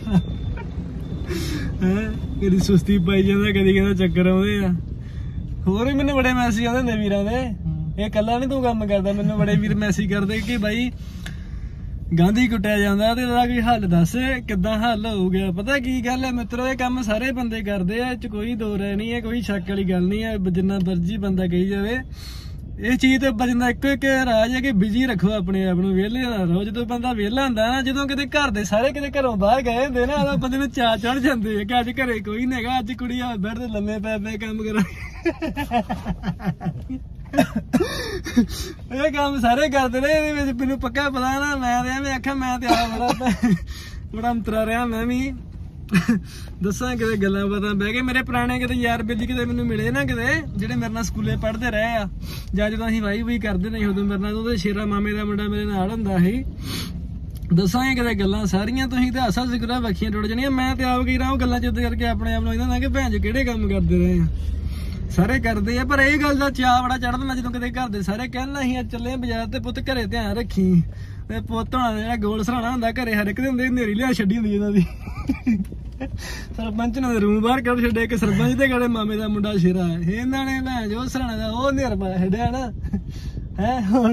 S1: ਹੈ ਕਦੀ ਸੁਸਤੀ ਪਾਈ ਜਾਂਦਾ ਕਦੀ ਕਹਿੰਦਾ ਚੱਕਰ ਆਉਂਦੇ ਆ ਹੋਰ ਵੀ ਮੈਨੂੰ ਬੜੇ ਮੈਸੇਜ ਆਉਂਦੇ ਹੁੰਦੇ ਵੀਰਾਂ ਦੇ ਇਹ ਇਕੱਲਾ ਨੀ ਤੂੰ ਕੰਮ ਕਰਦਾ ਮੈਨੂੰ ਬੜੇ ਵੀਰ ਮੈਸੇਜ ਕਰਦੇ ਕਿ ਬਾਈ ਗਾਂਧੀ ਕੁੱਟਿਆ ਜਾਂਦਾ ਤੇ ਇਹਦਾ ਕੋਈ ਹੱਲ ਦੱਸ ਕਿੱਦਾਂ ਹੱਲ ਹੋਊਗਾ ਪਤਾ ਕੀ ਗੱਲ ਹੈ ਮਿੱਤਰੋ ਇਹ ਕੰਮ ਸਾਰੇ ਬੰਦੇ ਕਰਦੇ ਆ ਇਹ 'ਚ ਕੋਈ ਦੋ ਰਾਏ ਨਹੀਂ ਹੈ ਕੋਈ ਸ਼ੱਕ ਵਾਲੀ ਗੱਲ ਨਹੀਂ ਹੈ ਜਿੰਨਾ ਮਰਜ਼ੀ ਬੰਦਾ ਕਹੀ ਜਾਵੇ ਇਹ ਚੀਜ਼ ਤੇ ਬਚਣ ਦਾ ਇੱਕੋ ਇੱਕ ਰਾਜ ਹੈ ਕਿ ਬਿਜੀ ਰੱਖੋ ਆਪਣੇ ਆਪ ਨੂੰ ਵਿਹਲੇ ਨਾ ਰਹੋ ਜਦੋਂ ਬੰਦਾ ਵਿਹਲਾ ਹੁੰਦਾ ਨਾ ਜਦੋਂ ਕਿਤੇ ਘਰ ਦੇ ਸਾਰੇ ਕਿਤੇ ਘਰੋਂ ਬਾਹਰ ਗਏ ਹੁੰਦੇ ਨਾ ਉਦੋਂ ਬੰਦੇ ਨੂੰ ਚਾਅ ਚੜ ਜਾਂਦੇ ਆ ਕਿ ਅੱਜ ਘਰੇ ਕੋਈ ਨਹੀਂ ਹੈਗਾ ਅੱਜ ਕੁੜੀ ਆ ਬੈਠ ਤੇ ਲੰਮੇ ਪੈ ਪੈ ਕੰਮ ਕਰਾਂ ਇਹ ਕੰਮ ਸਾਰੇ ਕਰਦੇ ਨੇ ਇਹਦੇ ਵਿੱਚ ਮੈਨੂੰ ਪੱਕਾ ਪਤਾ ਨਾ ਮੈਂ ਤੇ ਐਵੇਂ ਆਖਾਂ ਮੈਂ ਤੇ ਆ ਬੜਾ ਬੜਾ ਅੰਤਰਾ ਰਿਹਾ ਮੈਂ ਵੀ ਦੱਸਾਂ ਕਿਤੇ ਗੱਲਾਂ ਬਾਤਾਂ ਬਹਿ ਕੇ ਮੇਰੇ ਪੁਰਾਣੇ ਕਿਤੇ ਯਾਰ ਬੇਲੀ ਕਿਤੇ ਮੈਨੂੰ ਮਿਲੇ ਨਾ ਕਿਤੇ ਜਿਹੜੇ ਮੇਰੇ ਨਾਲ ਸਕੂਲੇ ਪੜ੍ਹਦੇ ਰਹੇ ਆ ਜਾਂ ਜਦੋਂ ਅਸੀਂ ਵਾਈ ਵੀ ਕਰਦੇ ਨਹੀਂ ਉਦੋਂ ਮੇਰੇ ਨਾਲ ਉਹਦੇ ਸ਼ੇਰਾ ਮਾਮੇ ਦਾ ਮੁੰਡਾ ਮੇਰੇ ਨਾਲ ਹੁੰਦਾ ਸੀ ਦੱਸਾਂਗੇ ਕਿਤੇ ਗੱਲਾਂ ਸਾਰੀਆਂ ਤੁਸੀਂ ਤੇ ਹਾਸਾ ਜ਼ਿਕਰਾ ਵੱਖੀਆਂ ਟੁੱਟ ਜਾਣੀਆਂ ਮੈਂ ਤੇ ਆਪ ਕੀ ਰਹਾ ਉਹ ਗੱਲਾਂ ਚਿੱਤ ਕਰਕੇ ਆਪਣੇ ਆਪ ਨੂੰ ਇਹਨਾਂ ਕਿ ਭੈਣ ਚ ਕਿਹੜੇ ਕੰਮ ਕਰਦੇ ਰਹੇ ਆ ਸਾਰੇ ਕਰਦੇ ਆ ਪਰ ਇਹ ਗੱਲ ਦਾ ਚਾਅ ਬੜਾ ਚੜ੍ਹਦਾ ਮੈਂ ਜਦੋਂ ਕਿਤੇ ਘਰ ਦੇ ਸਾਰੇ ਕਹਿਣਾ ਅਸੀਂ ਅੱਜ ਚੱਲੇ ਬਾਜ਼ਾਰ ਤੇ ਪੁੱਤ ਘਰੇ ਧਿਆਨ ਰੱਖੀ ਤੇ ਪੁੱਤ ਹੋਣਾ ਜਿਹੜਾ ਗੋਲ ਸਰਾਣਾ ਹੁੰਦਾ ਘਰੇ ਹਰ ਇੱਕ ਦੇ ਹੁੰਦੇ ਹਨੇਰੀ ਲਿਆ ਛੱਡੀ ਹੁੰਦੀ ਇਹਨਾਂ ਦੀ ਸਰਪੰਚ ਨੇ ਰੂਮ ਬਾਹਰ ਕੱਢ ਛੱਡਿਆ ਕਿ ਸਰਪੰਚ ਦੇ ਗਾਲੇ ਮਾਮੇ ਦਾ ਮੁੰਡਾ ਸ਼ੇਰਾ ਇਹਨਾਂ ਨੇ ਭੈਣ ਜੋ ਸਰਾਣਾ ਦਾ ਉਹ ਹਨੇਰ ਪਾ ਛੱਡਿਆ ਨਾ ਹੈ ਹੁਣ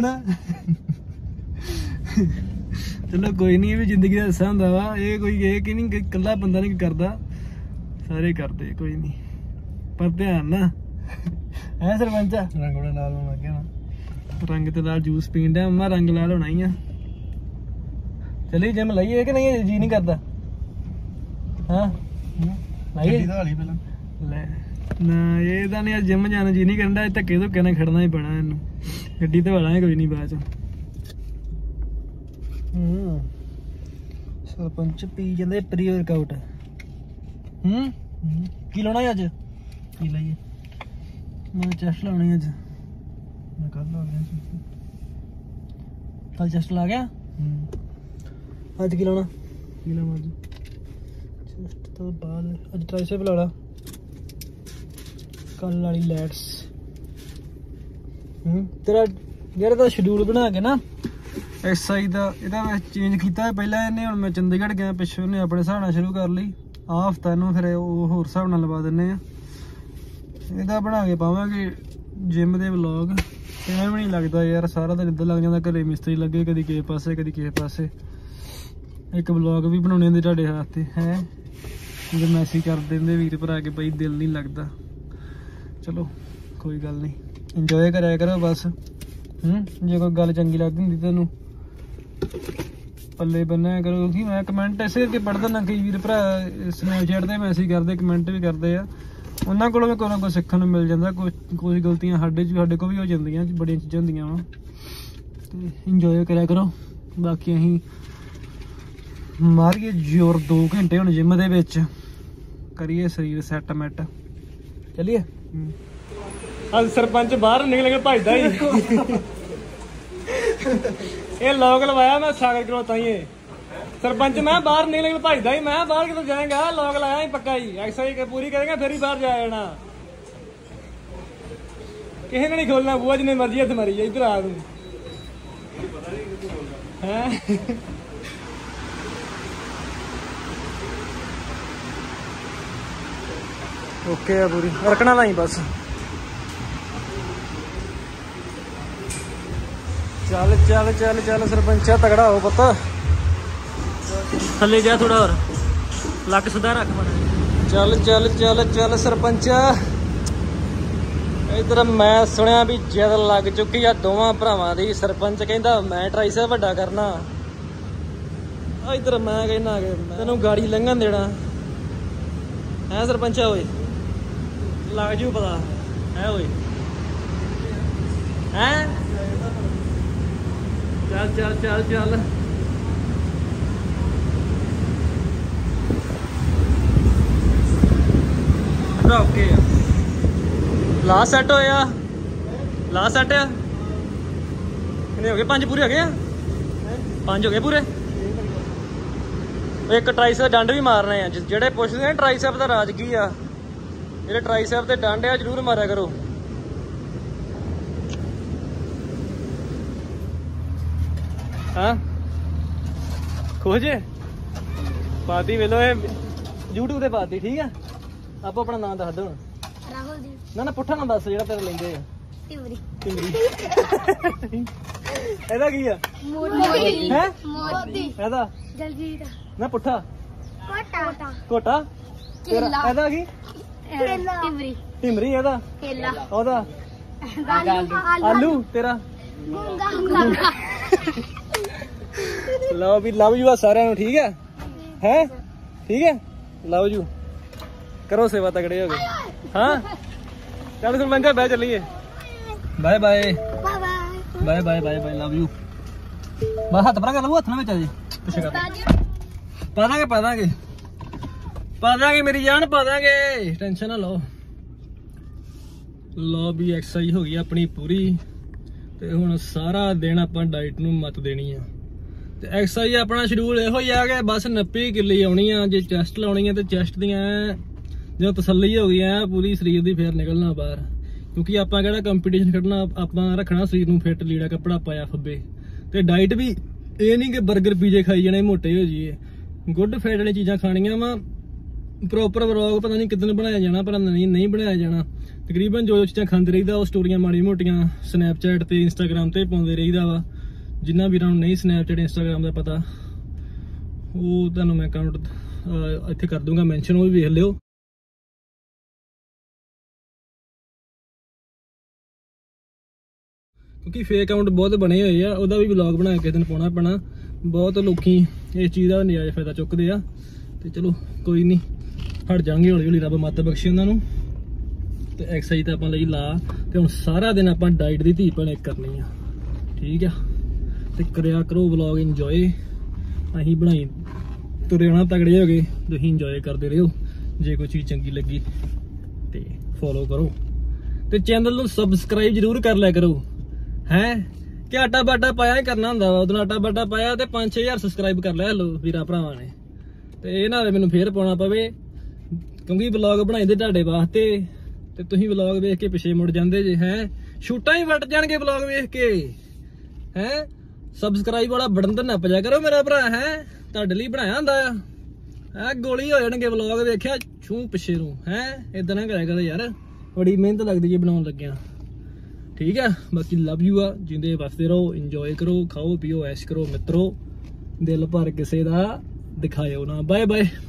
S1: ਚਲੋ ਕੋਈ ਨਹੀਂ ਇਹ ਵੀ ਜ਼ਿੰਦਗੀ ਦਾ ਹਿੱਸਾ ਹੁੰਦਾ ਵਾ ਇਹ ਕੋਈ ਇਹ ਕਿ ਨਹੀਂ ਇਕੱਲਾ ਬੰਦਾ ਨਹੀਂ ਕਰਦਾ ਸਾਰੇ ਕਰਦੇ ਕੋਈ ਨਹੀਂ ਪਰ ਧਿਆਨ ਨਾ ਹੈ ਸਰਪੰਚ
S2: ਰੰਗ ਬੜਾ ਲਾਲ ਹੋਣ ਲੱਗਿਆ
S1: ਰੰਗ ਤੇ ਲਾਲ ਜੂਸ ਪੀਣ ਡਿਆ ਮੰਮਾ ਰੰਗ ਲਾਲ ਹੋਣਾ ਹੀ ਆ ਚਲੀ ਜਿਮ ਲਾਈਏ ਕਿ ਨਹੀਂ ਜੀ ਨਹੀਂ ਕਰਦਾ ਹਾਂ ਲਾਈਏ
S2: ਪਹਿਲਾਂ
S1: ਲੈ ਨਾ ਇਹਦਾ ਨਹੀਂ ਜਿਮ ਜਾਣਾ ਜੀ ਨਹੀਂ ਕਰਦਾ ਧੱਕੇ ਧੁੱਕੇ ਨਾਲ ਖੜਨਾ ਹੀ ਪੈਣਾ ਇਹਨੂੰ ਗੱਡੀ ਤੇ ਵਾਲਾਂਗੇ ਕੋਈ ਨਹੀਂ ਬਾਅਦ ਚ ਹੂੰ ਸਰਪੰਚ ਪੀ ਜਾਂਦੇ ਪ੍ਰੀ ਵਰਕਆਊਟ ਹੂੰ ਕੀ ਲਾਉਣਾ ਅੱਜ ਕੀ ਲਾਈਏ ਮੈਂ ਚੈਸਟ ਲਾਉਣੀ ਅੱਜ ਮੈਂ ਕੱਲ ਲਾ ਲਿਆ ਸੀ ਕੱਲ ਚੈਸਟ ਲਾ ਗਿਆ ਹੂੰ ਅੱਜ ਕੀ ਲਾਉਣਾ ਕੀ ਲਾਵਾਂ ਅੱਜ ਚੈਸਟ ਤੋਂ ਬਾਅਦ ਅੱਜ ਟ੍ਰਾਈਸੈਪ ਲਾ ਲਾ ਕੱਲ ਵਾਲੀ ਲੈਟਸ ਹੂੰ ਤੇਰਾ ਜਿਹੜਾ ਦਾ ਸ਼ਡਿਊਲ ਬਣਾ ਕੇ ਨਾ ਐਕਸਰਸਾਈਜ਼ ਦਾ ਇਹਦਾ ਮੈਂ ਚੇਂਜ ਕੀਤਾ ਪਹਿਲਾਂ ਇਹਨੇ ਹੁਣ ਮੈਂ ਚੰਡੀਗੜ੍ਹ ਗਿਆ ਪਿੱਛੋਂ ਉਹਨੇ ਆਪਣੇ ਹਿਸਾਬ ਨਾਲ ਸ਼ੁਰੂ ਕਰ ਲਈ ਆਹ ਹਫ਼ਤਾ ਇਹਨੂੰ ਫਿਰ ਉਹ ਹੋਰ ਹਿਸਾਬ ਨਾਲ ਲਵਾ ਦਿੰਦੇ ਆ ਇਹਦਾ ਬਣਾ ਕੇ ਪਾਵਾਂਗੇ ਜਿਮ ਦੇ ਵਲੌਗ ਐਵੇਂ ਵੀ ਨਹੀਂ ਲੱਗਦਾ ਯਾਰ ਸਾਰਾ ਦਿਨ ਇੱਦਾਂ ਲੱਗ ਜਾਂਦਾ ਘਰੇ ਮਿਸਤਰੀ ਲੱਗੇ ਕਦੀ ਕਿਸੇ ਪਾਸੇ ਕਦੀ ਕਿਸੇ ਪਾਸੇ ਇੱਕ ਵਲੌਗ ਵੀ ਬਣਾਉਣੇ ਹੁੰਦੇ ਤੁਹਾਡੇ ਹੱਥ ਤੇ ਹੈ ਜੇ ਮੈਸੇਜ ਕਰ ਦਿੰਦੇ ਵੀਰ ਭਰਾ ਕੇ ਬਈ ਦਿਲ ਨਹੀਂ ਲੱਗਦਾ ਚਲੋ ਕੋਈ ਗੱਲ ਨਹੀਂ ਇੰਜੋਏ ਕਰਿਆ ਕਰੋ ਬਸ ਹੂੰ ਜੇ ਕੋਈ ਗੱਲ ਚੰਗੀ ਲੱਗਦੀ ਹੁੰਦੀ ਤੈਨੂੰ ਪੱਲੇ ਬੰਨਿਆ ਕਰੋ ਕਿਉਂਕਿ ਮੈਂ ਕਮੈਂਟ ਐਸੇ ਕਰਕੇ ਪੜ੍ਹਦਾ ਨਾ ਕਈ ਵੀਰ ਭਰਾ ਸਨੈਪਚੈਟ ਤੇ ਮੈਸੇਜ ਕਰਦੇ ਕਮੈਂਟ ਵੀ ਕਰਦੇ ਆ ਉਹਨਾਂ ਕੋਲੋਂ ਵੀ ਕੋਈ ਨਾ ਕੋਈ ਸਿੱਖਣ ਨੂੰ ਮਿਲ ਜਾਂਦਾ ਕੁਝ ਕੁਝ ਗਲਤੀਆਂ ਸਾਡੇ 'ਚ ਸਾਡੇ ਕੋਲ ਵੀ ਹੋ ਜਾਂਦੀਆਂ ਬੜੀਆਂ ਚੀਜ਼ਾਂ ਹੁੰਦੀਆਂ ਵਾ ਤੇ ਇੰਜੋਏ ਕਰਿਆ ਕਰੋ ਬਾਕੀ ਅਸੀਂ ਮਾਰੀਏ ਜ਼ੋਰ ਦੋ ਘੰਟੇ ਹੁਣ ਜਿਮ ਦੇ ਵਿੱਚ ਕਰੀਏ ਸਰੀਰ ਸੈੱਟ ਮੈਟ ਚੱਲੀਏ ਅੱਜ ਸਰਪੰਚ ਬਾਹਰ ਨਿਕਲ ਕੇ ਭੱਜਦਾ ਹੀ ਇਹ ਲੋਕ ਲਵਾਇਆ ਮੈਂ ਸਾਗਰ ਕਰੋ ਤਾਈਏ ਸਰਪੰਚ ਮੈਂ ਬਾਹਰ ਨਿਕਲ ਕੇ ਭੱਜਦਾ ਹੀ ਮੈਂ ਬਾਹਰ ਕਿਤੋਂ ਜਾਏਗਾ ਲੋਕ ਲਾਇਆ ਹੀ ਪੱਕਾ ਹੀ ਐਕਸਰਸਾਈਜ਼ ਪੂਰੀ ਕਰੇਗਾ ਫਿਰ ਹੀ ਬਾਹਰ ਜਾ ਜਾਣਾ ਕਿਸੇ ਨੇ ਨਹੀਂ ਖੋਲਣਾ ਬੂਆ ਜਿੰਨੇ ਮਰਜ਼ੀ ਹੱਥ ਮਾਰੀ ਜਾ ਇੱਧਰ ਆ ਤੂੰ ਹੈ ਓਕੇ ਆ ਪੂਰੀ ਰੱਖਣਾ ਨਹੀਂ ਬਸ ਚੱਲ ਚੱਲ ਚੱਲ ਚੱਲ ਸਰਪੰਚਾ ਤਗੜਾ ਹੋ ਪੁੱਤ ਥੱਲੇ ਜਾ ਥੋੜਾ ਹੋਰ ਲੱਕ ਸਿੱਧਾ ਰੱਖ ਬਣਾ ਚੱਲ ਚੱਲ ਚੱਲ ਚੱਲ ਸਰਪੰਚਾ ਇਧਰ ਮੈਂ ਸੁਣਿਆ ਵੀ ਜਿੱਦ ਲੱਗ ਚੁੱਕੀ ਆ ਦੋਵਾਂ ਭਰਾਵਾਂ ਦੀ ਸਰਪੰਚ ਕਹਿੰਦਾ ਮੈਂ ਟਰਾਈਸੈਪ ਵੱਡਾ ਕਰਨਾ इधर मैं कहना कि तेन गाड़ी लंघन देना है सरपंचा होए लग जू पता है होए हैं चल चल चल चल ओके लास्ट सैट होया लास्ट सैट है कितने हो गए पांच पूरे हो गए पांच हो गए पूरे एक ट्राइसेप डंड भी मारने हैं जेडे पुछदे हैं ट्राइसेप दा राज की आ जेडे ट्राइसेप दे डंड आ जरूर मारा करो हाँ खोजे पाती वेलो यूट्यूब ते पाती ठीक है आप अपना नाम दस दो
S3: राहुल जी
S1: ना ना पुट्ठा नाम दस जेड़ा तेरे लेंदे
S3: टिमरी
S1: टिमरी ਇਹਦਾ ਕੀ ਆ
S3: मोदी
S1: है
S3: मोदी
S1: ਇਹਦਾ
S3: जलजीत
S1: ना पुट्ठा
S3: कोटा
S1: ਕੋਟਾ ਤੇਰਾ
S3: केला
S1: ਇਹਦਾ ਕੀ
S3: टिमरी
S1: ਢਿਮਰੀ ਇਹਦਾ
S3: केला
S1: ਉਹਦਾ
S3: आलू
S1: ਆਲੂ ਤੇਰਾ
S3: गूंगा
S1: ਲਓ ਵੀ ਲਵ ਯੂ ਆ ਸਾਰਿਆਂ ਨੂੰ ਠੀਕ ਹੈ ਹੈ ਠੀਕ ਹੈ ਲਵ ਯੂ ਕਰੋ ਸੇਵਾ ਤਗੜੇ ਹੋ ਗਏ ਹਾਂ ਚੱਲ ਫਿਰ ਮੰਗਾ ਬਹਿ ਚੱਲੀਏ bye bye
S3: bye bye
S1: bye bye bye bye love you ਬਾ ਹੱਥ ਪਰਾਂ ਕਰ ਲਵੋ ਹੱਥ ਨਾ ਵਿੱਚ ਆ ਜੀ ਪਿੱਛੇ ਕਰ ਪਾ ਦਾਂਗੇ ਪਾ ਦਾਂਗੇ ਪਾ ਦਾਂਗੇ ਮੇਰੀ ਜਾਨ ਪਾ ਦਾਂਗੇ ਟੈਨਸ਼ਨ ਨਾ ਲਓ ਲਓ ਵੀ ਐਕਸਰਸਾਈਜ਼ ਹੋ ਗਈ ਆਪਣੀ ਪੂਰੀ ਤੇ ਹੁਣ ਸਾਰਾ ਦਿਨ ਆਪਾਂ ਡਾਈਟ ਨੂੰ ਮੱਤ ਦੇਣੀ ਆ ਤੇ ਐਕਸਰਸਾਈਜ਼ ਆਪਣਾ ਸ਼ਡਿਊਲ ਇਹੋ ਹੀ ਆ ਕਿ ਬਸ ਨੱਬੇ ਕਿੱਲੇ ਆਉਣੀ ਆ ਜੇ ਚੈਸਟ ਲਾਉਣੀ ਆ ਤੇ ਚੈਸਟ ਦੀਆਂ ਜਦੋਂ ਤਸੱਲੀ ਹੋ ਗਈ ਆ ਪੂਰੀ ਸਰੀਰ ਦੀ ਫੇਰ ਨਿਕਲਣਾ ਬਾਹਰ ਕਿਉਂਕਿ ਆਪਾਂ ਕਿਹੜਾ ਕੰਪੀਟੀਸ਼ਨ ਖੇਡਣਾ ਆਪਾਂ ਰੱਖਣਾ ਸਰੀਰ ਨੂੰ ਫਿੱਟ ਲੀੜਾ ਕੱਪੜਾ ਪਾਇਆ ਫੱਬੇ ਤੇ ਡਾਈਟ ਵੀ ਇਹ ਨਹੀਂ ਕਿ 버ਗਰ ਪੀਜੇ ਖਾਈ ਜਾਣੇ ਮੋਟੇ ਹੋ ਜਾਈਏ ਗੁੱਡ ਫੈਟ ਵਾਲੀ ਚੀਜ਼ਾਂ ਖਾਣੀਆਂ ਵਾ ਪ੍ਰੋਪਰ ਵਲੌਗ ਪਤਾ ਨਹੀਂ ਕਿੱਦਣ ਬਣਾਇਆ ਜਾਣਾ ਪਰ ਨਹੀਂ ਨਹੀਂ ਬਣਾਇਆ ਜਾਣਾ ਤਕਰੀਬਨ ਜੋ ਜੋ ਚੀਜ਼ਾਂ ਖਾਂਦੇ ਰਹੀਦਾ ਉਹ ਸਟੋਰੀਆਂ ਮਾੜੀ ਮੋਟੀਆਂ ਸਨੈਪਚੈਟ ਤੇ ਇੰਸਟਾਗ੍ਰਾਮ ਤੇ ਪਾਉਂਦੇ ਰਹੀਦਾ ਵਾ ਜਿੰਨਾ ਵੀਰਾਂ ਨੂੰ ਨਹੀਂ ਸਨੈਪਚੈਟ ਇੰਸਟਾਗ੍ਰਾਮ ਦਾ ਪਤਾ ਉਹ ਤੁਹਾਨੂੰ ਮੈਂ ਅਕਾਊਂਟ ਇੱਥੇ ਕਰ ਦੂੰਗਾ ਮੈਂਸ਼ਨ ਉਹ ਵੀ ਵੇਖ ਲਿਓ ਕਿਉਂਕਿ ਫੇਕ ਅਕਾਊਂਟ ਬਹੁਤ ਬਣੇ ਹੋਏ ਆ ਉਹਦਾ ਵੀ ਵਲੌਗ ਬਣਾ ਕੇ ਕਿਸੇ ਦਿਨ ਪਾਉਣਾ ਪੈਣਾ ਬਹੁਤ ਲੋਕੀ ਇਸ ਚੀਜ਼ ਦਾ ਨਜਾਇਜ਼ ਫਾਇਦਾ ਚੁੱਕਦੇ ਆ ਤੇ ਚਲੋ ਕੋਈ ਨਹੀਂ ਹਟ ਜਾਣਗੇ ਹੌਲੀ ਹੌਲੀ ਰੱਬ ਮੱਤ ਬਖਸ਼ੇ ਉਹਨਾਂ ਨੂੰ ਤੇ ਐਕਸਰਸਾਈਜ਼ ਤਾਂ ਆਪਾਂ ਲਈ ਲਾ ਤੇ ਹੁਣ ਸਾਰਾ ਦਿਨ ਆਪਾਂ ਡਾਈਟ ਦੀ ਧੀ ਭੈਣ ਕਰਨੀ ਆ ਠੀਕ ਆ ਤੇ ਕਰਿਆ ਕਰੋ ਵਲੌਗ ਇੰਜੋਏ ਅਸੀਂ ਬਣਾਈ ਤੁਰੇ ਹੋਣਾ ਤਗੜੇ ਹੋ ਗਏ ਤੁਸੀਂ ਇੰਜੋਏ ਕਰਦੇ ਰਹੋ ਜੇ ਕੋਈ ਚੀਜ਼ ਚੰਗੀ ਲੱਗੀ ਤੇ ਫੋਲੋ ਕਰੋ ਤੇ ਚੈਨਲ ਨੂੰ ਸਬਸਕ੍ਰਾਈਬ ਜ਼ਰੂਰ ਕਰ ਲਿਆ ਕਰੋ ਹੈ ਕਿ ਆਟਾ ਬਾਟਾ ਪਾਇਆ ਹੀ ਕਰਨਾ ਹੁੰਦਾ ਵਾ ਉਦੋਂ ਆਟਾ ਬਾਟਾ ਪਾਇਆ ਤੇ ਪੰਜ ਛੇ ਹਜ਼ਾਰ ਸਬਸਕ੍ਰਾਈਬ ਕਰ ਲਿਆ ਲੋ ਵੀਰਾਂ ਭਰਾਵਾਂ ਨੇ ਤੇ ਇਹ ਨਾ ਮੈਨੂੰ ਫੇਰ ਪਾਉਣਾ ਪਵੇ ਕਿਉਂਕਿ ਵਲੌਗ ਬਣਾਈਦੇ ਤੁਹਾਡੇ ਵਾਸਤੇ ਤੇ ਤੁਸੀਂ ਵਲੌਗ ਵੇਖ ਕੇ ਪਿੱਛੇ ਮੁੜ ਜਾਂਦੇ ਜੇ ਹੈ ਸ਼ੂਟਾਂ ਹੀ ਵੱਟ ਜਾਣਗੇ ਵਲੌਗ ਵੇਖ ਕੇ ਹੈ ਸਬਸਕ੍ਰਾਈਬ ਵਾਲਾ ਬਟਨ ਤਾਂ ਨੱਪ ਜਾ ਕਰੋ ਮੇਰਾ ਭਰਾ ਹੈ ਤੁਹਾਡੇ ਲਈ ਬਣਾਇਆ ਹੁੰਦਾ ਆ ਹੈ ਗੋਲੀ ਹੋ ਜਾਣਗੇ ਵਲੌਗ ਵੇਖਿਆ ਛੂ ਪਿੱਛੇ ਨੂੰ ਹੈ ਇਦਾਂ ਨਾ ਕਰਿਆ ਕਰੋ ਯਾਰ ਬੜੀ ਮਿਹਨਤ ਲੱਗਦੀ ਜੇ ਬਣਾਉਣ ਲੱਗਿਆ ਠੀਕ ਹੈ ਬਾਕੀ ਲਵ ਯੂ ਆ ਜਿੰਦੇ ਵਸਦੇ ਰਹੋ ਇੰਜੋਏ ਕਰੋ ਖਾਓ ਪੀਓ ਐਸ਼ ਕਰੋ ਮਿੱਤਰੋ ਦਿਲ ਭਰ ਕਿਸੇ ਦਾ ਦਿਖਾਇਓ ਨਾ ਬਾਏ ਬਾਏ